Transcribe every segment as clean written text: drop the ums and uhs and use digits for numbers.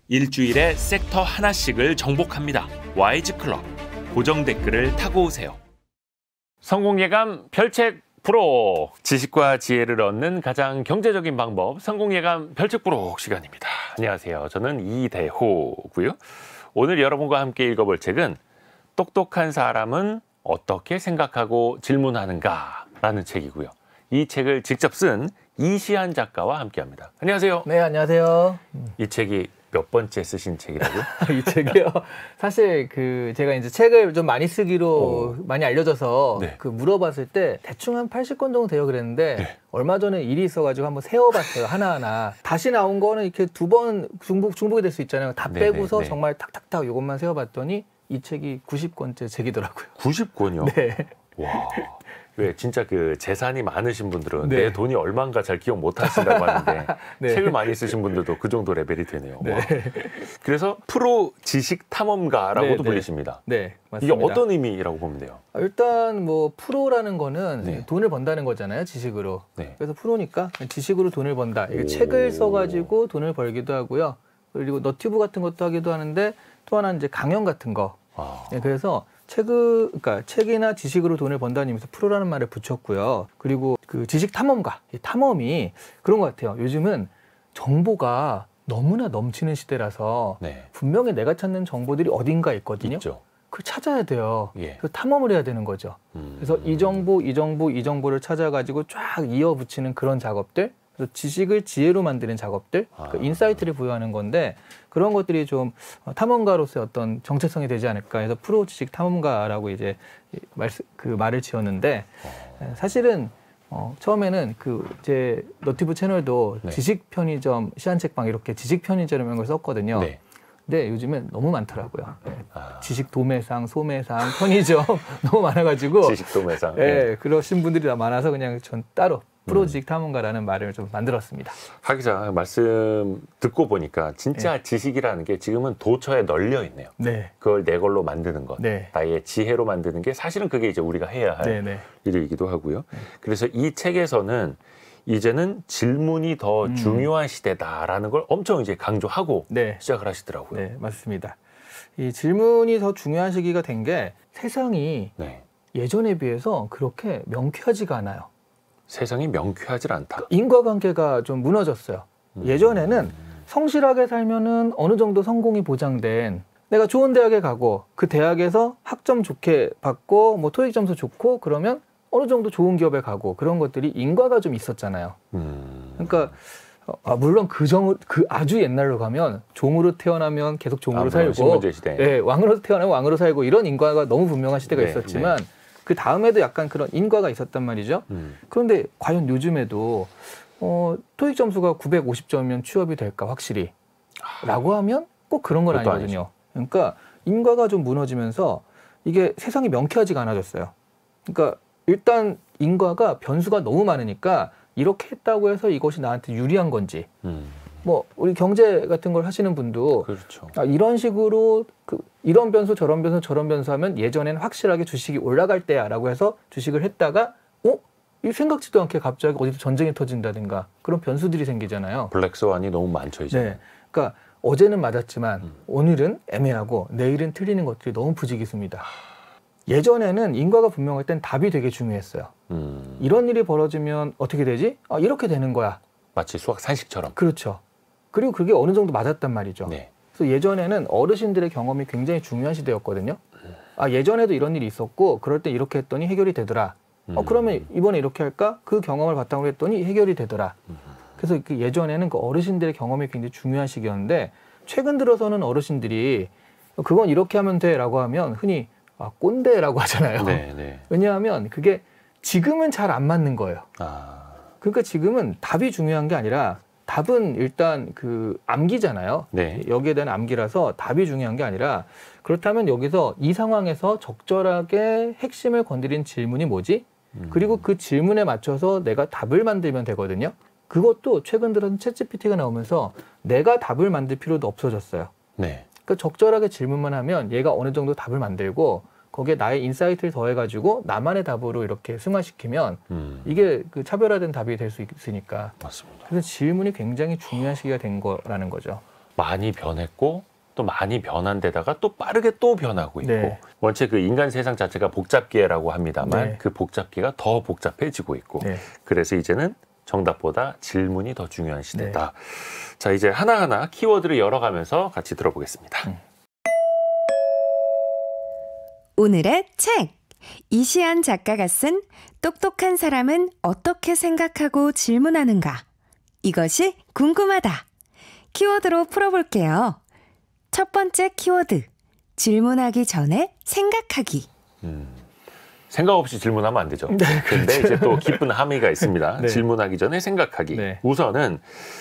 일주일에 섹터 하나씩을 정복합니다. YG클럽. 고정 댓글을 타고 오세요. 성공예감 별책 프로. 지식과 지혜를 얻는 가장 경제적인 방법, 성공예감 별책 프로 시간입니다. 안녕하세요. 저는 이대호고요. 오늘 여러분과 함께 읽어볼 책은 똑똑한 사람은 어떻게 생각하고 질문하는가 라는 책이고요. 이 책을 직접 쓴 이시안 작가와 함께합니다. 안녕하세요. 네, 안녕하세요. 이 책이 몇 번째 쓰신 책이라고요? 이 책이요. 사실 제가 이제 책을 좀 많이 쓰기로 많이 알려져서 네. 물어봤을 때 대충 한 80권 정도 돼요 그랬는데 네. 얼마 전에 일이 있어가지고 한번 세어봤어요. 하나하나. 다시 나온 거는 이렇게 두 번 중복이 될 수 있잖아요. 다 네, 빼고서 네, 네. 정말 탁탁탁 이것만 세어봤더니 이 책이 90권째 책이더라고요. 90권이요? 네. 와. 왜 진짜 재산이 많으신 분들은 네. 내 돈이 얼마인가 잘 기억 못 하신다고 하는데 네. 책을 많이 쓰신 분들도 그 정도 레벨이 되네요. 네. 와. 그래서 프로 지식 탐험가라고도 네, 네. 불리십니다. 네, 맞습니다. 이게 어떤 의미라고 보면 돼요? 일단 프로라는 거는 네. 돈을 번다는 거잖아요, 지식으로. 네. 그래서 프로니까 지식으로 돈을 번다. 이게 오. 책을 써가지고 돈을 벌기도 하고요. 그리고 너튜브 같은 것도 하기도 하는데 또 하나는 이제 강연 같은 거. 아. 네, 그래서 그러니까 책이나 지식으로 돈을 번다는 의미에서 프로라는 말을 붙였고요. 그리고 지식 탐험가, 이 탐험이 그런 것 같아요. 요즘은 정보가 너무나 넘치는 시대라서 네. 분명히 내가 찾는 정보들이 어딘가 있거든요. 있죠. 그걸 찾아야 돼요. 예. 그래서 탐험을 해야 되는 거죠. 그래서 이 정보를 찾아가지고 쫙 이어붙이는 그런 작업들, 그래서 지식을 지혜로 만드는 작업들, 인사이트를 부여하는 건데 그런 것들이 좀 탐험가로서의 어떤 정체성이 되지 않을까 해서 프로 지식 탐험가라고 이제 말을 지었는데 사실은 처음에는 제 너튜브 채널도 네. 지식 편의점, 시안책방 이렇게 지식 편의점이라는 걸 썼거든요. 네. 근데 요즘엔 너무 많더라고요. 네. 아. 지식 도매상, 소매상, 편의점 너무 많아가지고 지식 도매상. 네, 그러신 분들이 다 많아서 그냥 전 따로 프로지식 탐험가라는 말을 좀 만들었습니다. 하 기자 말씀 듣고 보니까 진짜 지식이라는 게 지금은 도처에 널려 있네요. 네. 그걸 내 걸로 만드는 것, 네. 나의 지혜로 만드는 게 사실은 그게 이제 우리가 해야 할 네. 일이기도 하고요. 그래서 이 책에서는 이제는 질문이 더 중요한 시대다라는 걸 엄청 이제 강조하고 네. 시작을 하시더라고요. 네, 맞습니다. 이 질문이 더 중요한 시기가 된 게 세상이 네. 예전에 비해서 그렇게 명쾌하지가 않아요. 세상이 명쾌하지 않다. 인과관계가 좀 무너졌어요. 예전에는 성실하게 살면은 어느 정도 성공이 보장된, 내가 좋은 대학에 가고 그 대학에서 학점 좋게 받고 토익 점수 좋고 그러면 어느 정도 좋은 기업에 가고 그런 것들이 인과가 좀 있었잖아요. 그러니까 물론 아주 옛날로 가면 종으로 태어나면 계속 종으로 살고, 신분제 시대. 네, 왕으로 태어나면 왕으로 살고 이런 인과가 너무 분명한 시대가 네, 있었지만 그 다음에도 약간 그런 인과가 있었단 말이죠. 그런데 과연 요즘에도 토익 점수가 950점이면 취업이 될까 확실히? 라고 하면 꼭 그런 건 아니거든요. 아니죠. 그러니까 인과가 좀 무너지면서 이게 세상이 명쾌하지가 않아졌어요. 그러니까 일단 인과가 변수가 너무 많으니까 이렇게 했다고 해서 이것이 나한테 유리한 건지 우리 경제 같은 걸 하시는 분도 그렇죠. 이런 식으로 이런 변수 저런 변수 하면 예전에는 확실하게 주식이 올라갈 때야 라고 해서 주식을 했다가 이 생각지도 않게 갑자기 어디서 전쟁이 터진다든가 그런 변수들이 생기잖아요. 블랙스완이 너무 많죠 이제. 네. 그러니까 어제는 맞았지만 오늘은 애매하고 내일은 틀리는 것들이 너무 부지기수입니다. 예전에는 인과가 분명할 땐 답이 되게 중요했어요. 이런 일이 벌어지면 어떻게 되지? 이렇게 되는 거야. 마치 수학 산식처럼. 그렇죠. 그리고 그게 어느 정도 맞았단 말이죠. 네. 그래서 예전에는 어르신들의 경험이 굉장히 중요한 시대였거든요. 예전에도 이런 일이 있었고 그럴 때 이렇게 했더니 해결이 되더라. 그러면 이번에 이렇게 할까? 그 경험을 바탕으로 했더니 해결이 되더라. 그래서 예전에는 어르신들의 경험이 굉장히 중요한 시기였는데 최근 들어서는 어르신들이 그건 이렇게 하면 돼 라고 하면 흔히 꼰대라고 하잖아요. 네. 왜냐하면 그게 지금은 잘 안 맞는 거예요. 그러니까 지금은 답이 중요한 게 아니라 답은 일단 암기잖아요. 네. 여기에 대한 암기라서 답이 중요한 게 아니라 그렇다면 여기서 이 상황에서 적절하게 핵심을 건드린 질문이 뭐지? 그리고 그 질문에 맞춰서 내가 답을 만들면 되거든요. 그것도 최근 들어서 챗GPT가 나오면서 내가 답을 만들 필요도 없어졌어요. 네. 그러니까 적절하게 질문만 하면 얘가 어느 정도 답을 만들고 거기에 나의 인사이트를 더해가지고 나만의 답으로 이렇게 승화시키면 이게 차별화된 답이 될 수 있으니까. 맞습니다. 그래서 질문이 굉장히 중요한 시기가 된 거라는 거죠. 많이 변했고 또 많이 변한 데다가 또 빠르게 또 변하고 있고 네. 원체 그 인간 세상 자체가 복잡기라고 합니다만 네. 그 복잡기가 더 복잡해지고 있고 네. 그래서 이제는 정답보다 질문이 더 중요한 시대다. 자, 이제 하나하나 키워드를 열어가면서 같이 들어보겠습니다. 오늘의 책! 이시안 작가가 쓴 똑똑한 사람은 어떻게 생각하고 질문하는가? 이것이 궁금하다. 키워드로 풀어볼게요. 첫 번째 키워드, 질문하기 전에 생각하기. 생각 없이 질문하면 안 되죠. 네, 근데 이제 또 깊은 함의가 있습니다. 네. 질문하기 전에 생각하기. 네. 우선은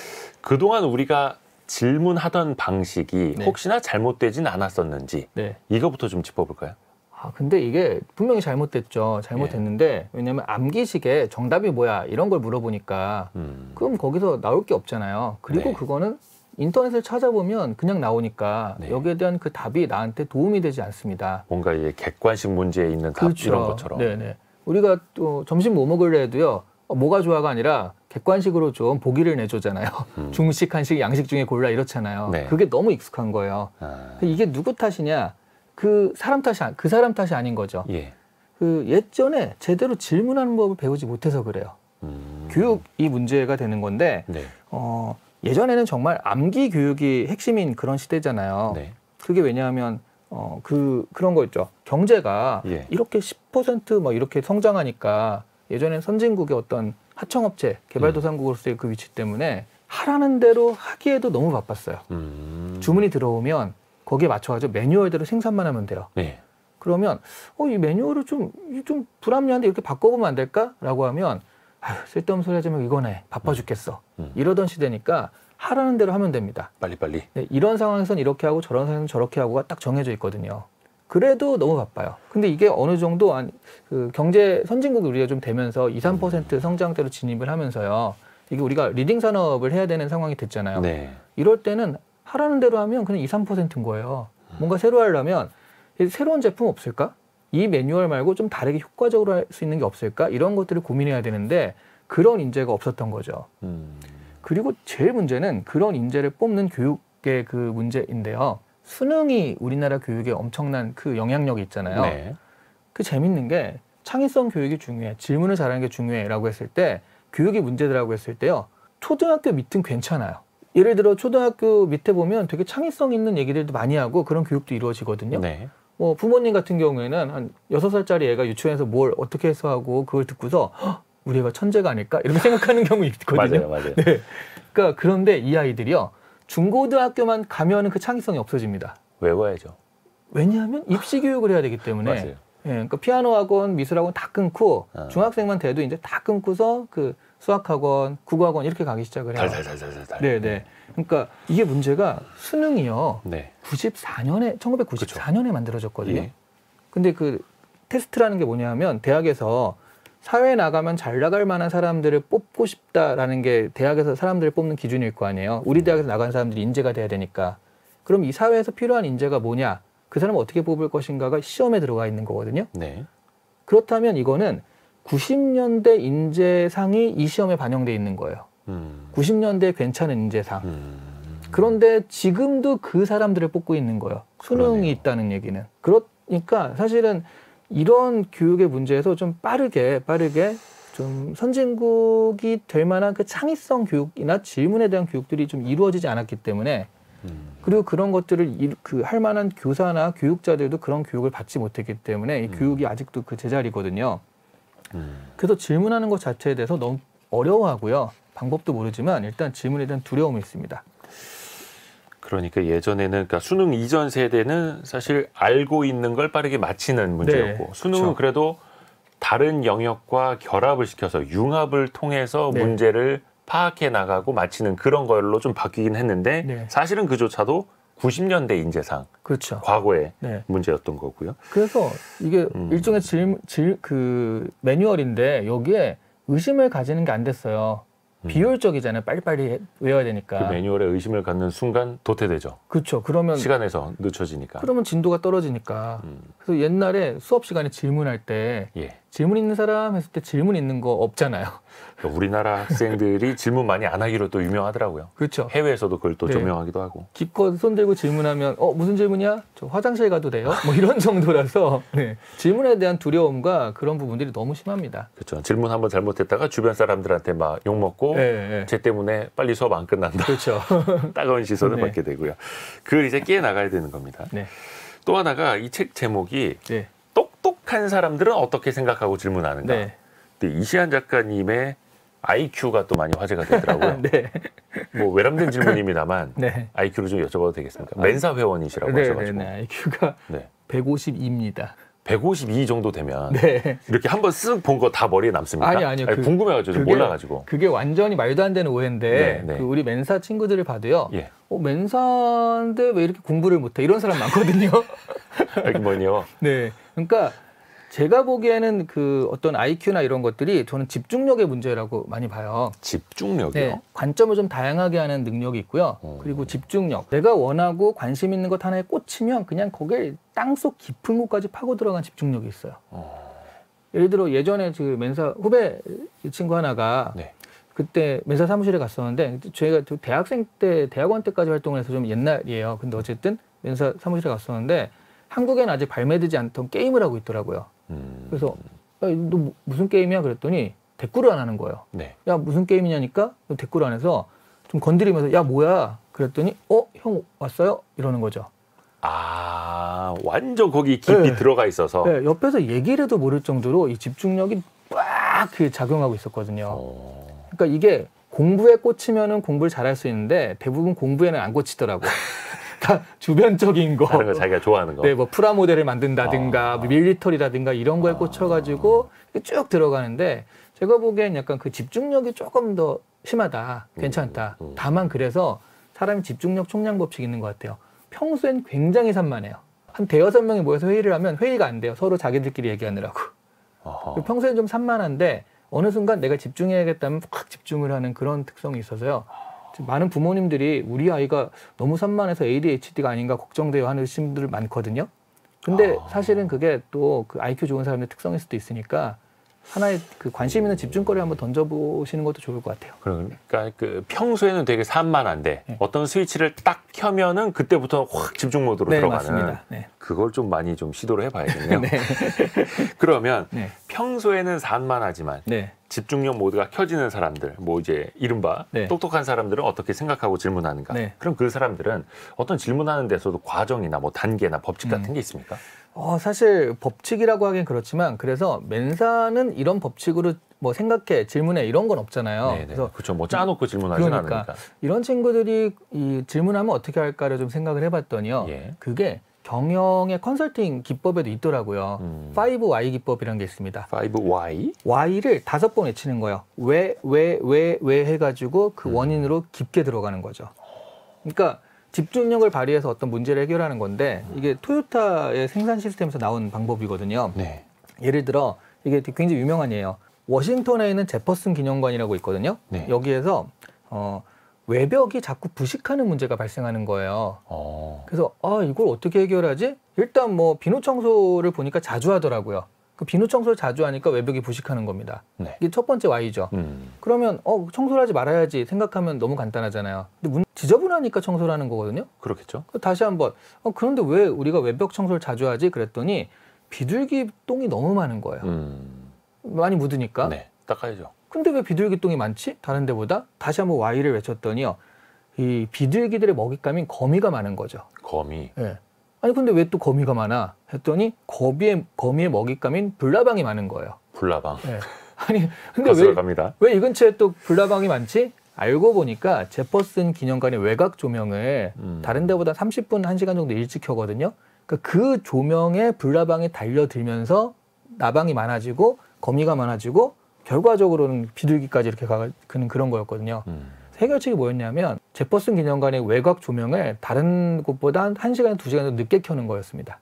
그동안 우리가 질문하던 방식이 네. 혹시나 잘못되진 않았었는지 네. 이거부터 좀 짚어볼까요? 근데 이게 분명히 잘못됐죠. 잘못됐는데 왜냐하면 암기식에 정답이 뭐야 이런 걸 물어보니까 그럼 거기서 나올 게 없잖아요. 그리고 네. 그거는 인터넷을 찾아보면 그냥 나오니까 네. 여기에 대한 그 답이 나한테 도움이 되지 않습니다. 뭔가 이제 객관식 문제에 있는 답 그렇죠. 이런 것처럼. 네네. 우리가 또 점심 뭐 먹을래 해도요. 뭐가 좋아가 아니라 객관식으로 좀 보기를 내주잖아요. 중식, 한식, 양식 중에 골라 이렇잖아요. 네. 그게 너무 익숙한 거예요. 이게 누구 탓이냐? 그 사람 탓이 아닌 거죠. 예. 그 예전에 제대로 질문하는 법을 배우지 못해서 그래요. 교육이 문제가 되는 건데 네. 예전에는 정말 암기 교육이 핵심인 그런 시대잖아요. 네. 그게 왜냐하면 그런 거 있죠. 경제가 예. 이렇게 10% 뭐 이렇게 성장하니까 예전엔 선진국의 어떤 하청업체 개발도상국으로서의 그 위치 때문에 하라는 대로 하기에도 너무 바빴어요. 주문이 들어오면 거기에 맞춰가지고 매뉴얼대로 생산만 하면 돼요. 네. 그러면 이 매뉴얼을 좀 불합리한데 이렇게 바꿔보면 안 될까라고 하면 아유, 쓸데없는 소리 하지 말고 이거네. 바빠 죽겠어. 이러던 시대니까 하라는 대로 하면 됩니다. 빨리빨리. 네, 이런 상황에서는 이렇게 하고 저런 상황에서는 저렇게 하고가 딱 정해져 있거든요. 그래도 너무 바빠요. 근데 이게 어느 정도 그 경제 선진국이 우리가 좀 되면서 2, 3% 성장대로 진입을 하면서요. 이게 우리가 리딩 산업을 해야 되는 상황이 됐잖아요. 네. 이럴 때는 하라는 대로 하면 그냥 2, 3%인 거예요. 뭔가 새로 하려면 새로운 제품 없을까? 이 매뉴얼 말고 좀 다르게 효과적으로 할 수 있는 게 없을까? 이런 것들을 고민해야 되는데 그런 인재가 없었던 거죠. 그리고 제일 문제는 그런 인재를 뽑는 교육의 그 문제인데요. 수능이 우리나라 교육에 엄청난 그 영향력이 있잖아요. 네. 그 재밌는 게 창의성 교육이 중요해. 질문을 잘하는 게 중요해라고 했을 때 교육이 문제더라고 했을 때요. 초등학교 밑은 괜찮아요. 예를 들어 초등학교 밑에 보면 되게 창의성 있는 얘기들도 많이 하고 그런 교육도 이루어지거든요. 네. 뭐 부모님 같은 경우에는 한 6살짜리 애가 유치원에서 뭘 어떻게 해서 하고 그걸 듣고서 우리 애가 천재가 아닐까? 이렇게 생각하는 경우 있거든요. 맞아요. 네. 그러니까 그런데 이 아이들이요. 중고등학교만 가면은 그 창의성이 없어집니다. 외워야죠. 왜냐하면 입시 교육을 해야 되기 때문에. 맞아요. 예, 그러니까 피아노 학원, 미술 학원 다 끊고 중학생만 돼도 이제 다 끊고서 그 수학 학원, 국어 학원 이렇게 가기 시작을 해요. 달달달달달. 네. 그러니까 이게 문제가 수능이요. 네. 1994년에 만들어졌거든요. 예. 근데 그 테스트라는 게 뭐냐면 대학에서 사회에 나가면 잘 나갈 만한 사람들을 뽑고 싶다라는 게 대학에서 사람들을 뽑는 기준일 거 아니에요. 우리 대학에서 나간 사람들이 인재가 돼야 되니까. 그럼 이 사회에서 필요한 인재가 뭐냐? 그 사람을 어떻게 뽑을 것인가가 시험에 들어가 있는 거거든요. 네. 그렇다면 이거는 90년대 인재상이 이 시험에 반영돼 있는 거예요. 90년대 괜찮은 인재상. 그런데 지금도 그 사람들을 뽑고 있는 거예요. 수능이 그러네요. 있다는 얘기는. 그러니까 사실은 이런 교육의 문제에서 좀 빠르게 좀 선진국이 될 만한 그 창의성 교육이나 질문에 대한 교육들이 좀 이루어지지 않았기 때문에 그리고 그런 것들을 할 만한 교사나 교육자들도 그런 교육을 받지 못했기 때문에 이 교육이 아직도 그 제자리거든요. 그래서 질문하는 것 자체에 대해서 너무 어려워하고요. 방법도 모르지만 일단 질문에 대한 두려움이 있습니다. 그러니까 예전에는 그러니까 수능 이전 세대는 사실 알고 있는 걸 빠르게 맞히는 문제였고 수능은 그렇죠. 그래도 다른 영역과 결합을 시켜서 융합을 통해서 네. 문제를 파악해 나가고 맞히는 그런 걸로 좀 바뀌긴 했는데 네. 사실은 그조차도 90년대 인재상 그렇죠. 과거의 네. 문제였던 거고요. 그래서 이게 일종의 그 매뉴얼인데 여기에 의심을 가지는 게 안 됐어요. 비효율적이잖아요. 빨리빨리 외워야 되니까. 그 매뉴얼에 의심을 갖는 순간 도태되죠. 그렇죠. 그러면 시간에서 늦춰지니까. 진도가 떨어지니까. 그래서 옛날에 수업 시간에 질문할 때 예. 질문 있는 사람 했을 때 질문 있는 거 없잖아요. 우리나라 학생들이 질문 많이 안 하기로 또 유명하더라고요. 그렇죠. 해외에서도 그걸 또 네. 조명하기도 하고. 기껏 손 들고 질문하면 무슨 질문이야? 저 화장실 가도 돼요? 뭐 이런 정도라서 네. 질문에 대한 두려움과 그런 부분들이 너무 심합니다. 그렇죠. 질문 한번 잘못했다가 주변 사람들한테 막 욕먹고 네. 쟤 때문에 빨리 수업 안 끝난다. 그렇죠. 따가운 시선을 네. 받게 되고요. 그걸 이제 깨나가야 되는 겁니다. 네. 또 하나가 이 책 제목이 네. 똑똑한 사람들은 어떻게 생각하고 질문하는가. 네. 근데 이시안 작가님의 IQ가 또 많이 화제가 되더라고요. 네. 뭐 외람된 질문입니다만 네. IQ를 좀 여쭤봐도 되겠습니까? 멘사 회원이시라고 하셔가지고. 네. IQ가 네. 152입니다. 152 정도 되면 네. 이렇게 한번 쓱 본 거 다 머리에 남습니까? 아니요. 궁금해가지고 좀 몰라가지고. 그게 완전히 말도 안 되는 오해인데 네. 그 우리 멘사 친구들을 봐도요. 예. 멘사인데 왜 이렇게 공부를 못해? 이런 사람 많거든요. 이게 뭐니요? 네. 그러니까 제가 보기에는 그 어떤 IQ나 이런 것들이 저는 집중력의 문제라고 많이 봐요. 집중력이요? 네. 관점을 좀 다양하게 하는 능력이 있고요. 그리고 집중력. 내가 원하고 관심 있는 것 하나에 꽂히면 그냥 거기에 땅속 깊은 곳까지 파고 들어간 집중력이 있어요. 예를 들어 예전에 그 멘사 후배 친구 하나가 네. 그때 멘사 사무실에 갔었는데 저희가 대학생 때 대학원 때까지 활동을 해서 좀 옛날이에요. 근데 어쨌든 멘사 사무실에 갔었는데 한국에는 아직 발매되지 않던 게임을 하고 있더라고요. 그래서 야, 너 무슨 게임이야? 그랬더니 댓글을 안 하는 거예요. 네. 야 무슨 게임이냐니까 댓글 안 해서 좀 건드리면서 야 뭐야? 그랬더니 형 왔어요? 이러는 거죠. 아 완전 거기 깊이 네. 들어가 있어서. 네, 옆에서 얘기를 해도 모를 정도로 이 집중력이 빡 작용하고 있었거든요. 그러니까 이게 공부에 꽂히면은 공부를 잘할 수 있는데 대부분 공부에는 안 꽂히더라고. 다 주변적인 거. 다른 거 자기가 좋아하는 거. 네, 뭐 프라모델을 만든다든가 뭐 밀리터리라든가 이런 거에 꽂혀가지고 쭉 들어가는데 제가 보기엔 약간 그 집중력이 조금 더 심하다, 괜찮다. 다만 그래서 사람이 집중력 총량 법칙이 있는 것 같아요. 평소엔 굉장히 산만해요. 한 대여섯 명이 모여서 회의를 하면 회의가 안 돼요. 서로 자기들끼리 얘기하느라고. 평소엔 좀 산만한데 어느 순간 내가 집중해야겠다면 확 집중을 하는 그런 특성이 있어서요. 많은 부모님들이 우리 아이가 너무 산만해서 ADHD가 아닌가 걱정돼요 하는 분들 많거든요. 근데 사실은 그게 또 그 IQ 좋은 사람의 특성일 수도 있으니까 하나의 그 관심 있는 집중거리 한번 던져보시는 것도 좋을 것 같아요. 그러니까 그 평소에는 되게 산만한데 네. 어떤 스위치를 딱 켜면은 그때부터 확 집중 모드로 네, 들어가는. 맞습니다. 네. 그걸 좀 많이 좀 시도를 해봐야겠네요. 네. 그러면 네. 평소에는 산만하지만 네. 집중력 모드가 켜지는 사람들, 뭐 이제 이른바 네. 똑똑한 사람들은 어떻게 생각하고 질문하는가? 네. 그럼 그 사람들은 어떤 질문하는 데서도 과정이나 뭐 단계나 법칙 같은 게 있습니까? 사실 법칙이라고 하긴 그렇지만 그래서 멘사는 이런 법칙으로 뭐 생각해 질문해 이런 건 없잖아요. 네네. 그래서 그렇죠. 뭐 짜놓고 질문하지는 그러니까 않으니까. 이런 친구들이 이 질문하면 어떻게 할까를 좀 생각을 해봤더니요. 예. 그게 경영의 컨설팅 기법에도 있더라고요. 5Y 기법이라는 게 있습니다. 5Y? Y를 5번 외치는 거예요. 왜 해가지고 그 원인으로 깊게 들어가는 거죠. 그러니까 집중력을 발휘해서 어떤 문제를 해결하는 건데 이게 토요타의 생산 시스템에서 나온 방법이거든요. 네. 예를 들어 이게 굉장히 유명한 예예요. 워싱턴에 있는 제퍼슨 기념관이라고 있거든요. 네. 여기에서 외벽이 자꾸 부식하는 문제가 발생하는 거예요. 그래서 이걸 어떻게 해결하지? 일단 뭐 비누 청소를 보니까 자주 하더라고요. 그 비누 청소를 자주 하니까 외벽이 부식하는 겁니다. 네. 이게 첫 번째 Y죠. 그러면 청소를 하지 말아야지 생각하면 너무 간단하잖아요. 근데 지저분하니까 청소를 하는 거거든요. 그렇겠죠. 다시 한번 그런데 왜 우리가 외벽 청소를 자주 하지? 그랬더니 비둘기 똥이 너무 많은 거예요. 많이 묻으니까. 네. 닦아야죠. 근데 왜 비둘기 똥이 많지? 다른 데보다? 다시 한번 Y를 외쳤더니요. 이 비둘기들의 먹잇감인 거미가 많은 거죠. 거미. 네. 아니 근데 왜 또 거미가 많아? 했더니 거미의 먹잇감인 불나방이 많은 거예요. 불나방. 네. 아니 근데 거슬러 갑니다. 왜 이 근처에 또 불나방이 많지? 알고 보니까 제퍼슨 기념관의 외곽 조명을 다른 데보다 30분, 1시간 정도 일찍 켜거든요. 그러니까 그 조명에 불나방이 달려들면서 나방이 많아지고 거미가 많아지고 결과적으로는 비둘기까지 이렇게 가는 그런 거였거든요. 해결책이 뭐였냐면 제퍼슨 기념관의 외곽 조명을 다른 곳보다 한 1시간, 2시간 더 늦게 켜는 거였습니다.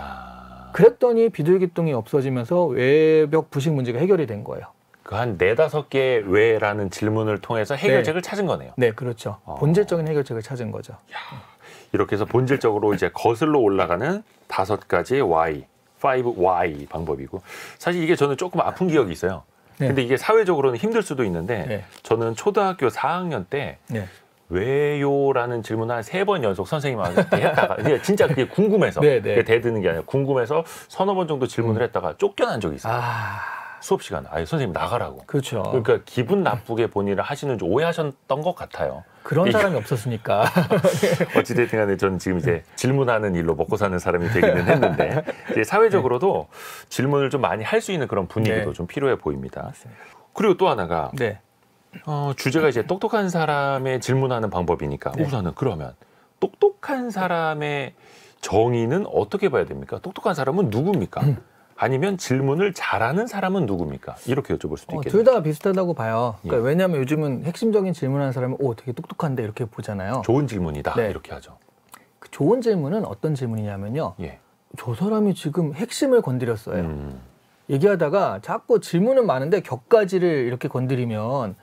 그랬더니 비둘기똥이 없어지면서 외벽 부식 문제가 해결이 된 거예요. 그 한 4-5개의 왜라는 질문을 통해서 해결책을 찾은 거네요. 네, 그렇죠. 본질적인 해결책을 찾은 거죠. 이렇게 해서 본질적으로 이제 거슬러 올라가는 5가지의 Y, 5Y 방법이고 사실 이게 저는 조금 아픈 기억이 있어요. 네. 근데 이게 사회적으로는 힘들 수도 있는데 네. 저는 초등학교 4학년 때 네. 왜요라는 질문을 한 3번 연속 선생님한테 했다가 진짜 그게 궁금해서 네, 네. 그게 대드는 게 아니라 궁금해서 서너 번 정도 질문을 했다가 쫓겨난 적이 있어요. 수업 시간에 아예 선생님 나가라고. 그렇죠. 그러니까 기분 나쁘게 본인을 하시는 줄 오해하셨던 것 같아요. 그런 사람이 없었으니까. 어찌됐든 간에 저는 지금 이제 질문하는 일로 먹고 사는 사람이 되기는 했는데 이제 사회적으로도 질문을 좀 많이 할 수 있는 그런 분위기도 네. 좀 필요해 보입니다. 맞습니다. 그리고 또 하나가 네. 주제가 이제 똑똑한 사람의 질문하는 방법이니까 네. 우선은 그러면 똑똑한 사람의 정의는 어떻게 봐야 됩니까? 똑똑한 사람은 누굽니까? 아니면 질문을 잘하는 사람은 누굽니까? 이렇게 여쭤볼 수도 있겠네요. 둘 다 비슷하다고 봐요. 그러니까 예. 왜냐하면 요즘은 핵심적인 질문하는 사람은 되게 똑똑한데 이렇게 보잖아요. 좋은 질문이다 네. 이렇게 하죠. 그 좋은 질문은 어떤 질문이냐면요. 예. 저 사람이 지금 핵심을 건드렸어요. 얘기하다가 자꾸 질문은 많은데 격가지를 이렇게 건드리면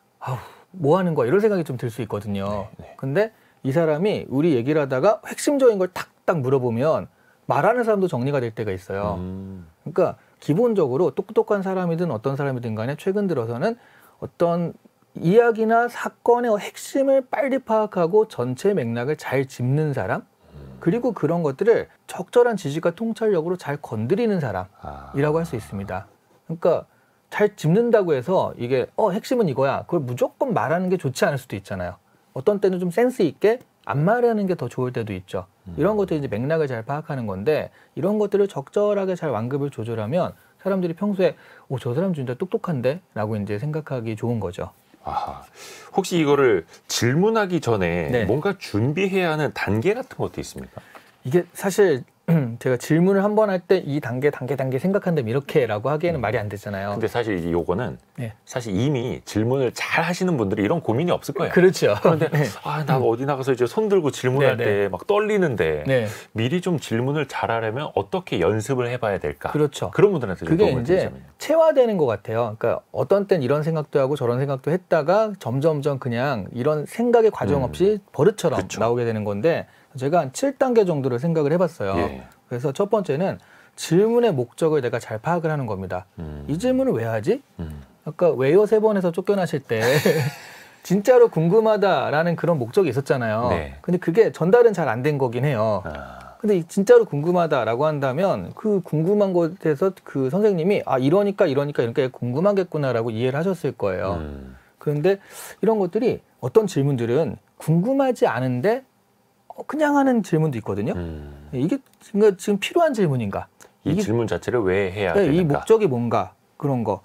뭐 하는 거야 이런 생각이 좀 들 수 있거든요. 네, 네. 근데 이 사람이 우리 얘기를 하다가 핵심적인 걸 탁탁 물어보면 말하는 사람도 정리가 될 때가 있어요. 그러니까 기본적으로 똑똑한 사람이든 어떤 사람이든 간에 최근 들어서는 어떤 이야기나 사건의 핵심을 빨리 파악하고 전체 맥락을 잘 짚는 사람, 그리고 그런 것들을 적절한 지식과 통찰력으로 잘 건드리는 사람이라고 할 수 있습니다. 그러니까 잘 짚는다고 해서 이게 핵심은 이거야. 그걸 무조건 말하는 게 좋지 않을 수도 있잖아요. 어떤 때는 좀 센스 있게 안 말하는 게 더 좋을 때도 있죠. 이런 것들이 이제 맥락을 잘 파악하는 건데 이런 것들을 적절하게 잘 완급을 조절하면 사람들이 평소에 저 사람 진짜 똑똑한데? 라고 이제 생각하기 좋은 거죠. 아하. 혹시 이거를 질문하기 전에 네. 뭔가 준비해야 하는 단계 같은 것도 있습니까? 이게 사실 제가 질문을 한 번 할 때 이 단계 생각한다면 이렇게라고 하기에는 말이 안 되잖아요. 근데 사실 이제 요거는 네. 사실 이미 질문을 잘 하시는 분들이 이런 고민이 없을 거예요. 그렇죠. 그런데 네. 나 어디 나가서 이제 손 들고 질문할 네, 때 막 떨리는데 네. 미리 좀 질문을 잘하려면 어떻게 연습을 해봐야 될까? 그렇죠. 그런 분들한테 좀 그게 도움을 이제 드리자면요. 체화되는 것 같아요. 그러니까 어떤 땐 이런 생각도 하고 저런 생각도 했다가 점점점 그냥 이런 생각의 과정 없이 버릇처럼 그쵸. 나오게 되는 건데 제가 한 7단계 정도를 생각을 해봤어요. 예. 그래서 첫 번째는 질문의 목적을 내가 잘 파악을 하는 겁니다. 이 질문을 왜 하지? 아까 왜요 3번 해서 쫓겨나실 때 진짜로 궁금하다라는 그런 목적이 있었잖아요. 네. 근데 그게 전달은 잘 안 된 거긴 해요. 근데 진짜로 궁금하다라고 한다면 그 궁금한 것에서 그 선생님이 이러니까 궁금하겠구나라고 이해를 하셨을 거예요. 그런데 이런 것들이 어떤 질문들은 궁금하지 않은데 그냥 하는 질문도 있거든요. 이게 지금 필요한 질문인가? 이 질문 자체를 왜 해야 네, 되는가? 이 목적이 뭔가 그런 거.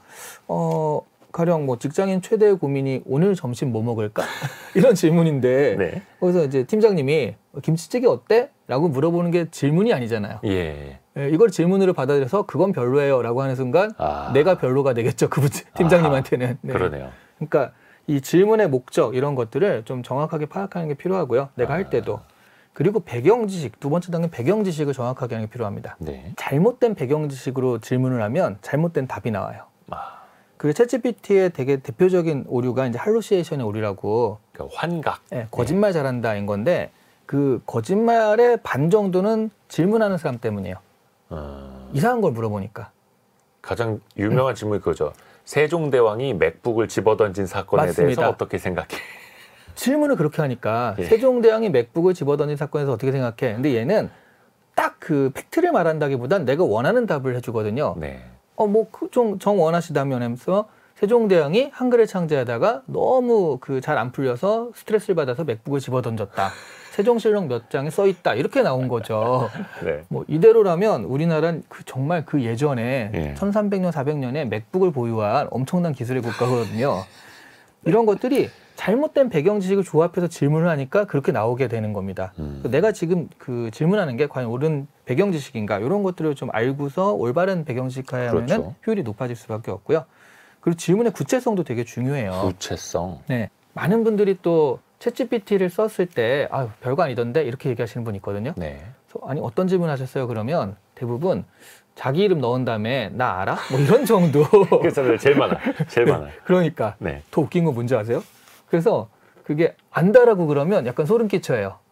가령 뭐 직장인 최대의 고민이 오늘 점심 뭐 먹을까? 이런 질문인데 네. 거기서 이제 팀장님이 김치찌개 어때? 라고 물어보는 게 질문이 아니잖아요. 예. 이걸 질문으로 받아들여서 그건 별로예요 라고 하는 순간 내가 별로가 되겠죠. 그 팀장님한테는. 네. 그러네요. 그러니까 이 질문의 목적 이런 것들을 좀 정확하게 파악하는 게 필요하고요. 내가 할 때도. 그리고 배경 지식, 두 번째 단계는 배경 지식을 정확하게 하는 게 필요합니다. 네. 잘못된 배경 지식으로 질문을 하면 잘못된 답이 나와요. 그 챗GPT의 되게 대표적인 오류가 이제 할루시에이션의 오류라고. 그러니까 환각. 네, 거짓말 잘한다인 건데 그 거짓말의 반 정도는 질문하는 사람 때문이에요. 이상한 걸 물어보니까. 가장 유명한 질문이 그거죠. 세종대왕이 맥북을 집어던진 사건에 맞습니다. 대해서 어떻게 생각해? 질문을 그렇게 하니까 예. 세종대왕이 맥북을 집어던진 사건에서 어떻게 생각해? 근데 얘는 딱 그 팩트를 말한다기보단 내가 원하는 답을 해주거든요. 네. 정 원하시다면 하면서 세종대왕이 한글을 창제하다가 너무 잘 안 풀려서 스트레스를 받아서 맥북을 집어던졌다. 세종실록 몇 장에 써 있다. 이렇게 나온 거죠. 네. 뭐 이대로라면 우리나라는 정말 그 예전에 예. 1300년, 400년에 맥북을 보유한 엄청난 기술의 국가거든요. 이런 것들이 잘못된 배경 지식을 조합해서 질문을 하니까 그렇게 나오게 되는 겁니다. 내가 지금 그 질문하는 게 과연 옳은 배경 지식인가 이런 것들을 좀 알고서 올바른 배경 지식을 하면은 그렇죠. 효율이 높아질 수밖에 없고요. 그리고 질문의 구체성도 되게 중요해요. 구체성. 네, 많은 분들이 또 챗GPT를 썼을 때 별거 아니던데 이렇게 얘기하시는 분이 있거든요. 네. 아니 어떤 질문 하셨어요? 그러면 대부분 자기 이름 넣은 다음에 나 알아? 뭐 이런 정도. 그래서 제일 많아. 제일 많아. 그러니까 네. 더 웃긴 건 뭔지 아세요? 그래서 그게 안다라고 그러면 약간 소름 끼쳐요.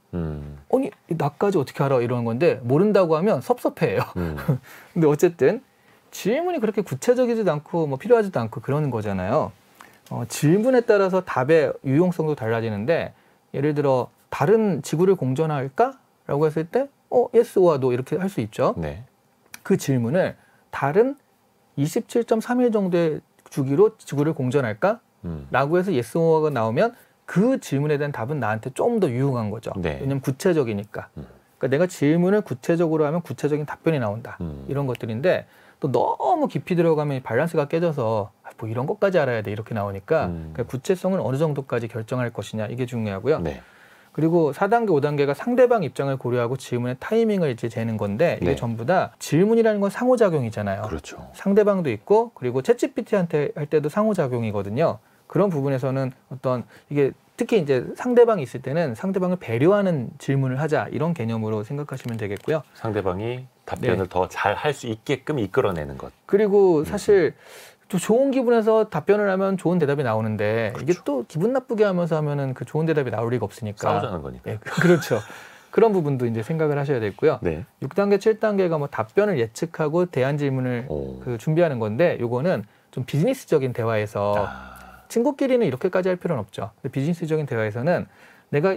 아니 나까지 어떻게 알아 이러는 건데 모른다고 하면 섭섭해해요. 근데 어쨌든 질문이 그렇게 구체적이지도 않고 뭐 필요하지도 않고 그러는 거잖아요. 질문에 따라서 답의 유용성도 달라지는데 예를 들어 다른 지구를 공전할까? 라고 했을 때 yes or no 이렇게 할 수 있죠. 네. 그 질문을 다른 27.3일 정도의 주기로 지구를 공전할까? 라고 해서 yes or가 나오면 그 질문에 대한 답은 나한테 좀 더 유용한 거죠. 네. 왜냐면 구체적이니까. 그러니까 내가 질문을 구체적으로 하면 구체적인 답변이 나온다. 이런 것들인데 또 너무 깊이 들어가면 밸런스가 깨져서 뭐 이런 것까지 알아야 돼 이렇게 나오니까 그러니까 구체성을 어느 정도까지 결정할 것이냐 이게 중요하고요. 네. 그리고 4단계, 5단계가 상대방 입장을 고려하고 질문의 타이밍을 이제 재는 건데 이게 네. 전부 다 질문이라는 건 상호작용이잖아요. 그렇죠. 상대방도 있고 그리고 챗GPT한테 할 때도 상호작용이거든요. 그런 부분에서는 어떤 이게 특히 이제 상대방이 있을 때는 상대방을 배려하는 질문을 하자 이런 개념으로 생각하시면 되겠고요. 상대방이 답변을 네. 더 잘 할 수 있게끔 이끌어내는 것. 그리고 사실 좀 좋은 기분에서 답변을 하면 좋은 대답이 나오는데 그렇죠. 이게 또 기분 나쁘게 하면서 하면은 그 좋은 대답이 나올 리가 없으니까. 싸우자는 거니까. 네, 그렇죠. 그런 부분도 이제 생각을 하셔야 되고요. 네. 6단계, 7단계가 뭐 답변을 예측하고 대안 질문을 그 준비하는 건데 요거는 좀 비즈니스적인 대화에서 친구끼리는 이렇게까지 할 필요는 없죠. 근데 비즈니스적인 대화에서는 내가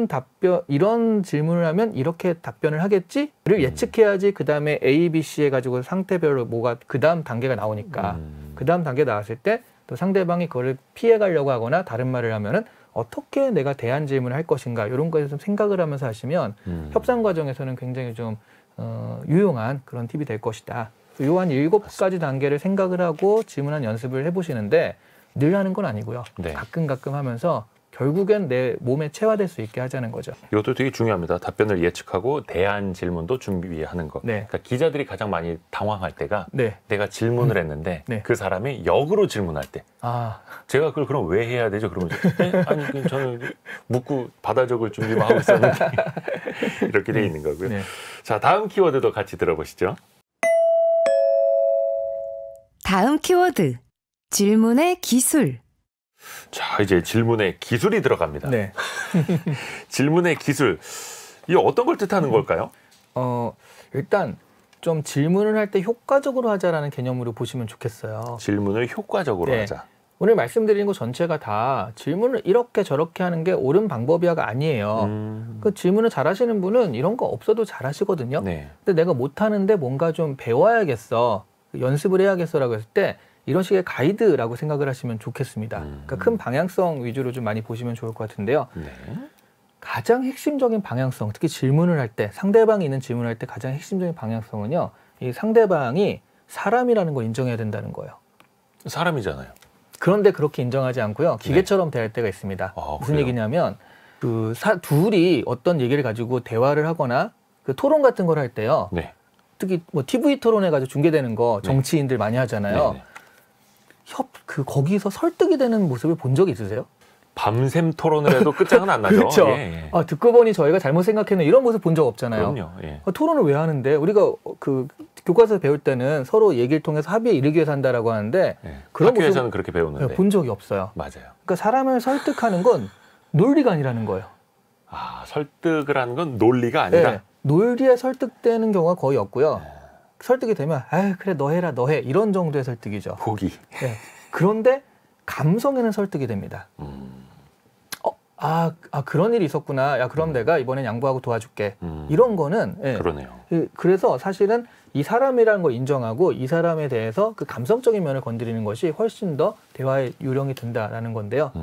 이런 질문을 하면 이렇게 답변을 하겠지를 예측해야지 그 다음에 A, B, C 해가지고 상태별로 뭐가 그 다음 단계가 나오니까 그 다음 단계 나왔을 때 또 상대방이 그거를 피해가려고 하거나 다른 말을 하면은 어떻게 내가 대안 질문을 할 것인가 이런 거에 좀 생각을 하면서 하시면 협상 과정에서는 굉장히 좀 유용한 그런 팁이 될 것이다. 요 한 7가지 단계를 생각을 하고 질문한 연습을 해보시는데 늘 하는 건 아니고요. 네. 가끔 하면서 결국엔 내 몸에 체화될 수 있게 하자는 거죠. 이것도 되게 중요합니다. 답변을 예측하고 대안 질문도 준비하는 것. 네. 그러니까 기자들이 가장 많이 당황할 때가 네. 내가 질문을 했는데 네. 그 사람이 역으로 질문할 때 제가 그걸 그럼 왜 해야 되죠? 그러면 아니 저는 묻고 받아 적을 준비만 하고 있었는데 이렇게 돼 있는 거고요. 네. 자, 다음 키워드도 같이 들어보시죠. 다음 키워드. 질문의 기술. 자, 이제 질문에 기술이 들어갑니다. 네. 질문의 기술. 이게 어떤 걸 뜻하는 걸까요? 일단 좀 질문을 할 때 효과적으로 하자라는 개념으로 보시면 좋겠어요. 질문을 효과적으로 네. 하자. 오늘 말씀드린 거 전체가 다 질문을 이렇게 저렇게 하는 게 옳은 방법이야가 아니에요. 그 질문을 잘하시는 분은 이런 거 없어도 잘하시거든요. 네. 근데 내가 못하는데 뭔가 좀 배워야겠어, 연습을 해야겠어라고 했을 때 이런 식의 가이드라고 생각을 하시면 좋겠습니다. 그러니까 큰 방향성 위주로 좀 많이 보시면 좋을 것 같은데요. 네. 가장 핵심적인 방향성, 특히 질문을 할 때, 상대방이 있는 질문을 할 때 가장 핵심적인 방향성은요, 이 상대방이 사람이라는 걸 인정해야 된다는 거예요. 사람이잖아요. 그런데 그렇게 인정하지 않고요, 기계처럼 대할 때가 있습니다. 무슨 그래요? 얘기냐면 둘이 어떤 얘기를 가지고 대화를 하거나 그 토론 같은 걸 할 때요. 네. 특히 뭐 TV 토론해가지고 중계되는 거 정치인들 많이 하잖아요. 네. 거기서 설득이 되는 모습을 본 적이 있으세요? 밤샘 토론을 해도 끝장은 안 나죠. 그렇죠. 예, 예. 듣고 보니 저희가 잘못 생각했는 이런 모습 본 적 없잖아요. 그럼요. 예. 토론을 왜 하는데 우리가 그 교과서 배울 때는 서로 얘기를 통해서 합의에 이르기 위해서 한다라고 하는데 예. 그런 학교에서는 모습 그렇게 배우는데 본 적이 없어요. 맞아요. 그러니까 사람을 설득하는 건 논리가 아니라는 거예요. 설득을 하는 건 논리가 아니다. 네, 논리에 설득되는 경우가 거의 없고요. 설득이 되면 그래 너 해라 너 해 이런 정도의 설득이죠. 포기. 네. 그런데 감성에는 설득이 됩니다. 그런 일이 있었구나. 야 그럼 내가 이번엔 양보하고 도와줄게. 이런 거는 그러네요. 그래서 사실은 이 사람이라는 걸 인정하고 이 사람에 대해서 그 감성적인 면을 건드리는 것이 훨씬 더 대화의 요령이 된다라는 건데요.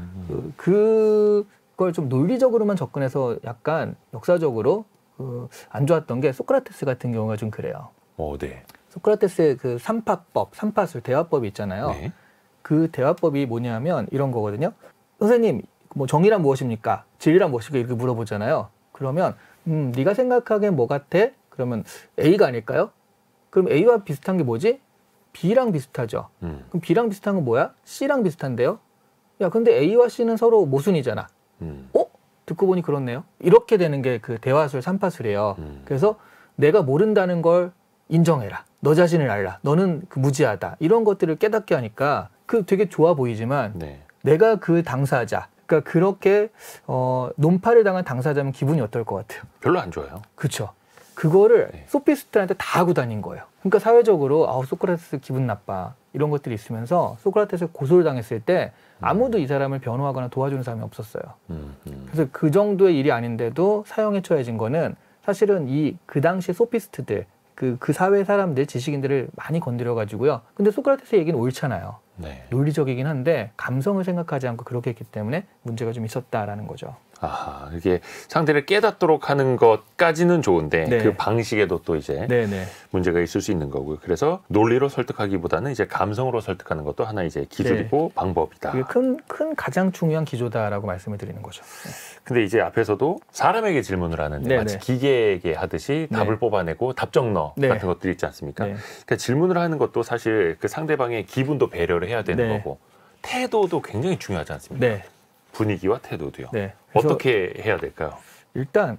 그걸 좀 논리적으로만 접근해서 약간 역사적으로 안 좋았던 게 소크라테스 같은 경우가 좀 그래요. 네. 소크라테스의 그 삼파법, 삼파술 대화법이 있잖아요. 네. 그 대화법이 뭐냐면 이런 거거든요. 선생님, 뭐 정의란 무엇입니까? 진리란 무엇입니까? 이렇게 물어보잖아요. 그러면 네가 생각하기엔 뭐 같아? 그러면 A가 아닐까요? 그럼 A와 비슷한 게 뭐지? B랑 비슷하죠. 그럼 B랑 비슷한 건 뭐야? C랑 비슷한데요? 야, 근데 A와 C는 서로 모순이잖아. 듣고 보니 그렇네요. 이렇게 되는 게 그 대화술 삼파술이에요. 그래서 내가 모른다는 걸 인정해라. 너 자신을 알라. 너는 무지하다. 이런 것들을 깨닫게 하니까 되게 좋아 보이지만 내가 그 당사자, 그러니까 그렇게 논파를 당한 당사자면 기분이 어떨 것 같아요? 별로 안 좋아요. 그렇죠. 그거를 네. 소피스트한테 다 하고 다닌 거예요. 그러니까 사회적으로 소크라테스 기분 나빠 이런 것들이 있으면서 소크라테스 고소를 당했을 때 아무도 이 사람을 변호하거나 도와주는 사람이 없었어요. 그래서 그 정도의 일이 아닌데도 사형에 처해진 거는 사실은 그 당시 소피스트들 그 사회 사람들 지식인들을 많이 건드려 가지고요. 근데 소크라테스 얘기는 옳잖아요. 네. 논리적이긴 한데 감성을 생각하지 않고 그렇게 했기 때문에 문제가 좀 있었다라는 거죠. 아하, 이게 상대를 깨닫도록 하는 것까지는 좋은데 네. 그 방식에도 또 이제 네네. 문제가 있을 수 있는 거고요. 그래서 논리로 설득하기보다는 이제 감성으로 설득하는 것도 하나 이제 기술이고 방법이다. 그게 큰 가장 중요한 기조다라고 말씀을 드리는 거죠. 근데 이제 앞에서도 사람에게 질문을 하는데 네네. 마치 기계에게 하듯이 네. 답을 뽑아내고 답정너 네. 같은 것들이 있지 않습니까? 네. 그러니까 질문을 하는 것도 사실 그 상대방의 기분도 배려를 해야 되는 네. 거고 태도도 굉장히 중요하지 않습니까? 네. 분위기와 태도도요. 네. 그래서 어떻게 해야 될까요? 일단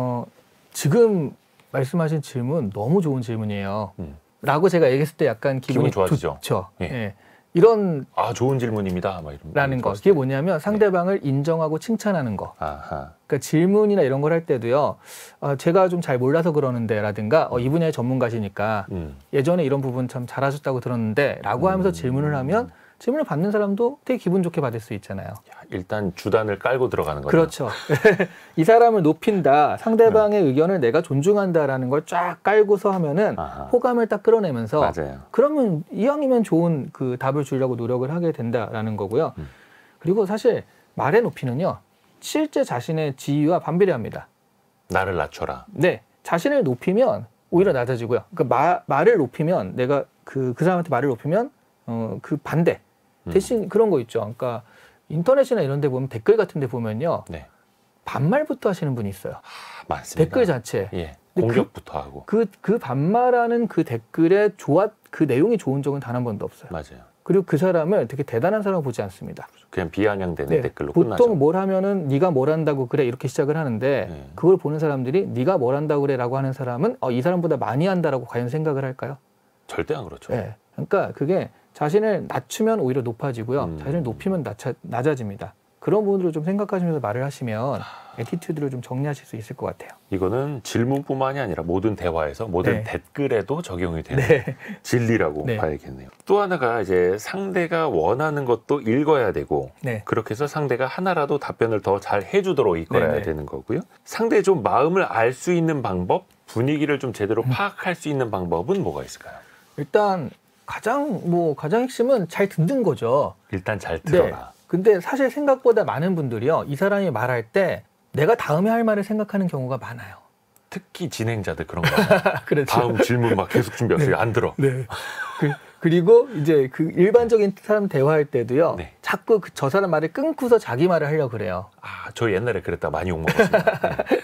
지금 말씀하신 질문 너무 좋은 질문이에요. 라고 제가 얘기했을 때 약간 기분이 기분 좋아지죠. 좋죠. 예. 예. 이런 좋은 질문입니다. 막 이런 라는 거. 그게 뭐냐면 상대방을 인정하고 칭찬하는 거. 아하. 그러니까 질문이나 이런 걸 할 때도요. 제가 좀 잘 몰라서 그러는데 라든가 이 분야의 전문가시니까 예전에 이런 부분 참 잘하셨다고 들었는데 라고 하면서 질문을 하면 질문을 받는 사람도 되게 기분 좋게 받을 수 있잖아요. 일단 주단을 깔고 들어가는 거죠. 그렇죠. 이 사람을 높인다, 상대방의 의견을 내가 존중한다라는 걸 쫙 깔고서 하면은 호감을 딱 끌어내면서 맞아요. 그러면 이왕이면 좋은 그 답을 주려고 노력을 하게 된다라는 거고요. 그리고 사실 말의 높이는요, 실제 자신의 지위와 반비례합니다. 나를 낮춰라. 네, 자신을 높이면 오히려 낮아지고요. 그러니까 말을 높이면 내가 그 사람한테 말을 높이면 그 반대. 대신 그런 거 있죠. 그러니까 인터넷이나 이런 데 보면 댓글 같은 데 보면요. 네. 반말부터 하시는 분이 있어요. 맞습니다. 댓글 자체. 예. 근데 공격부터 하고. 그 반말하는 그 댓글에 그 내용이 좋은 적은 단 한 번도 없어요. 맞아요. 그리고 그 사람을 되게 대단한 사람으로 보지 않습니다. 그냥 비아냥대는 네, 댓글로 보통 끝나죠. 뭘 하면은 네가 뭘 한다고 그래 이렇게 시작을 하는데 네. 그걸 보는 사람들이 네가 뭘 한다고 그래라고 하는 사람은 이 사람보다 많이 한다라고 과연 생각을 할까요? 절대 안 그렇죠. 네. 그러니까 그게 자신을 낮추면 오히려 높아지고요. 자신을 높이면 낮아집니다. 그런 부분들을 좀 생각하시면서 말을 하시면 애티튜드를 좀 정리하실 수 있을 것 같아요. 이거는 질문뿐만이 아니라 모든 대화에서 모든 네. 댓글에도 적용이 되는 네. 진리라고 네. 봐야겠네요. 또 하나가 이제 상대가 원하는 것도 읽어야 되고 네. 그렇게 해서 상대가 하나라도 답변을 더 잘 해주도록 이끌어야 네네. 되는 거고요. 상대의 좀 마음을 알 수 있는 방법, 분위기를 좀 제대로 파악할 수 있는 방법은 뭐가 있을까요? 일단 가장 핵심은 잘 듣는 거죠. 일단 잘 네. 들어라. 근데 사실 생각보다 많은 분들이요. 이 사람이 말할 때 내가 다음에 할 말을 생각하는 경우가 많아요. 특히 진행자들 그런 거. 그렇죠. 다음 질문 막 계속 준비하세요. 안 들어. 네. 그리고 이제 그 일반적인 사람 대화할 때도요. 네. 자꾸 저 사람 말을 끊고서 자기 말을 하려고 그래요. 저 옛날에 그랬다 많이 욕먹었습니다.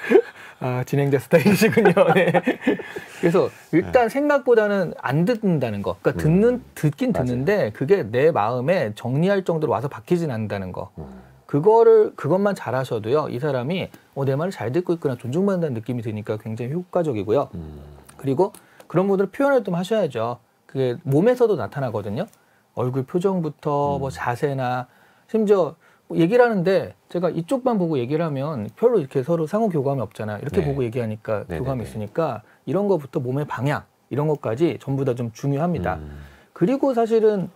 진행자 스타일이시군요. 네. 그래서 일단 생각보다는 안 듣는다는 거. 그러니까 듣긴 듣는데 그게 내 마음에 정리할 정도로 와서 박히진 않는다는 거. 그것만 잘하셔도요. 이 사람이 내 말을 잘 듣고 있구나 존중받는다는 느낌이 드니까 굉장히 효과적이고요. 그리고 그런 분들은 표현을 좀 하셔야죠. 그게 몸에서도 나타나거든요. 얼굴 표정부터 뭐 자세나 심지어 얘기를 하는데 제가 이쪽만 보고 얘기를 하면 별로 이렇게 서로 상호 교감이 없잖아요. 이렇게 네. 보고 얘기하니까 네네네. 교감이 있으니까 이런 것부터 몸의 방향 이런 것까지 전부 다 좀 중요합니다. 그리고 사실은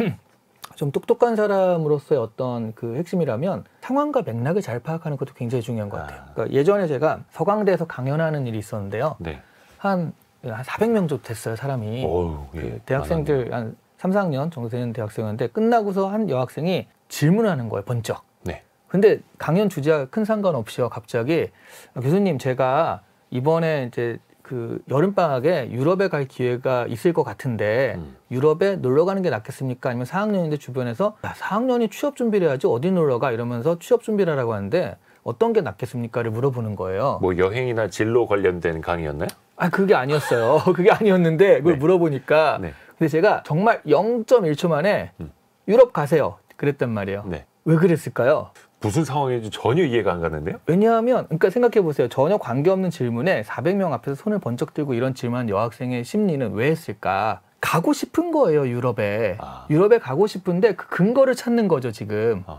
좀 똑똑한 사람으로서의 어떤 그 핵심이라면 상황과 맥락을 잘 파악하는 것도 굉장히 중요한 것 같아요. 그러니까 예전에 제가 서강대에서 강연하는 일이 있었는데요. 네. 한 400명 정도 됐어요, 사람이. 어휴, 예. 그 대학생들 한 3, 4학년 정도 되는 대학생이었는데 끝나고서 한 여학생이 질문하는 거예요, 번쩍. 네. 근데 강연 주제와 큰 상관없이요, 갑자기 교수님 제가 이번에 이제 그 여름방학에 유럽에 갈 기회가 있을 것 같은데 유럽에 놀러 가는 게 낫겠습니까? 아니면 4학년인데 주변에서 4학년이 취업 준비를 해야지 어디 놀러 가? 이러면서 취업 준비를 하라고 하는데 어떤 게 낫겠습니까?를 물어보는 거예요. 뭐 여행이나 진로 관련된 강의였나요? 그게 아니었어요. 그게 아니었는데 그걸 네. 물어보니까 네. 근데 제가 정말 0.1초 만에 유럽 가세요. 그랬단 말이에요. 네. 왜 그랬을까요? 무슨 상황인지 전혀 이해가 안 가는데요? 왜냐하면 그러니까 생각해 보세요. 전혀 관계없는 질문에 400명 앞에서 손을 번쩍 들고 이런 질문한 여학생의 심리는 왜 했을까? 가고 싶은 거예요, 유럽에. 유럽에 가고 싶은데 그 근거를 찾는 거죠, 지금.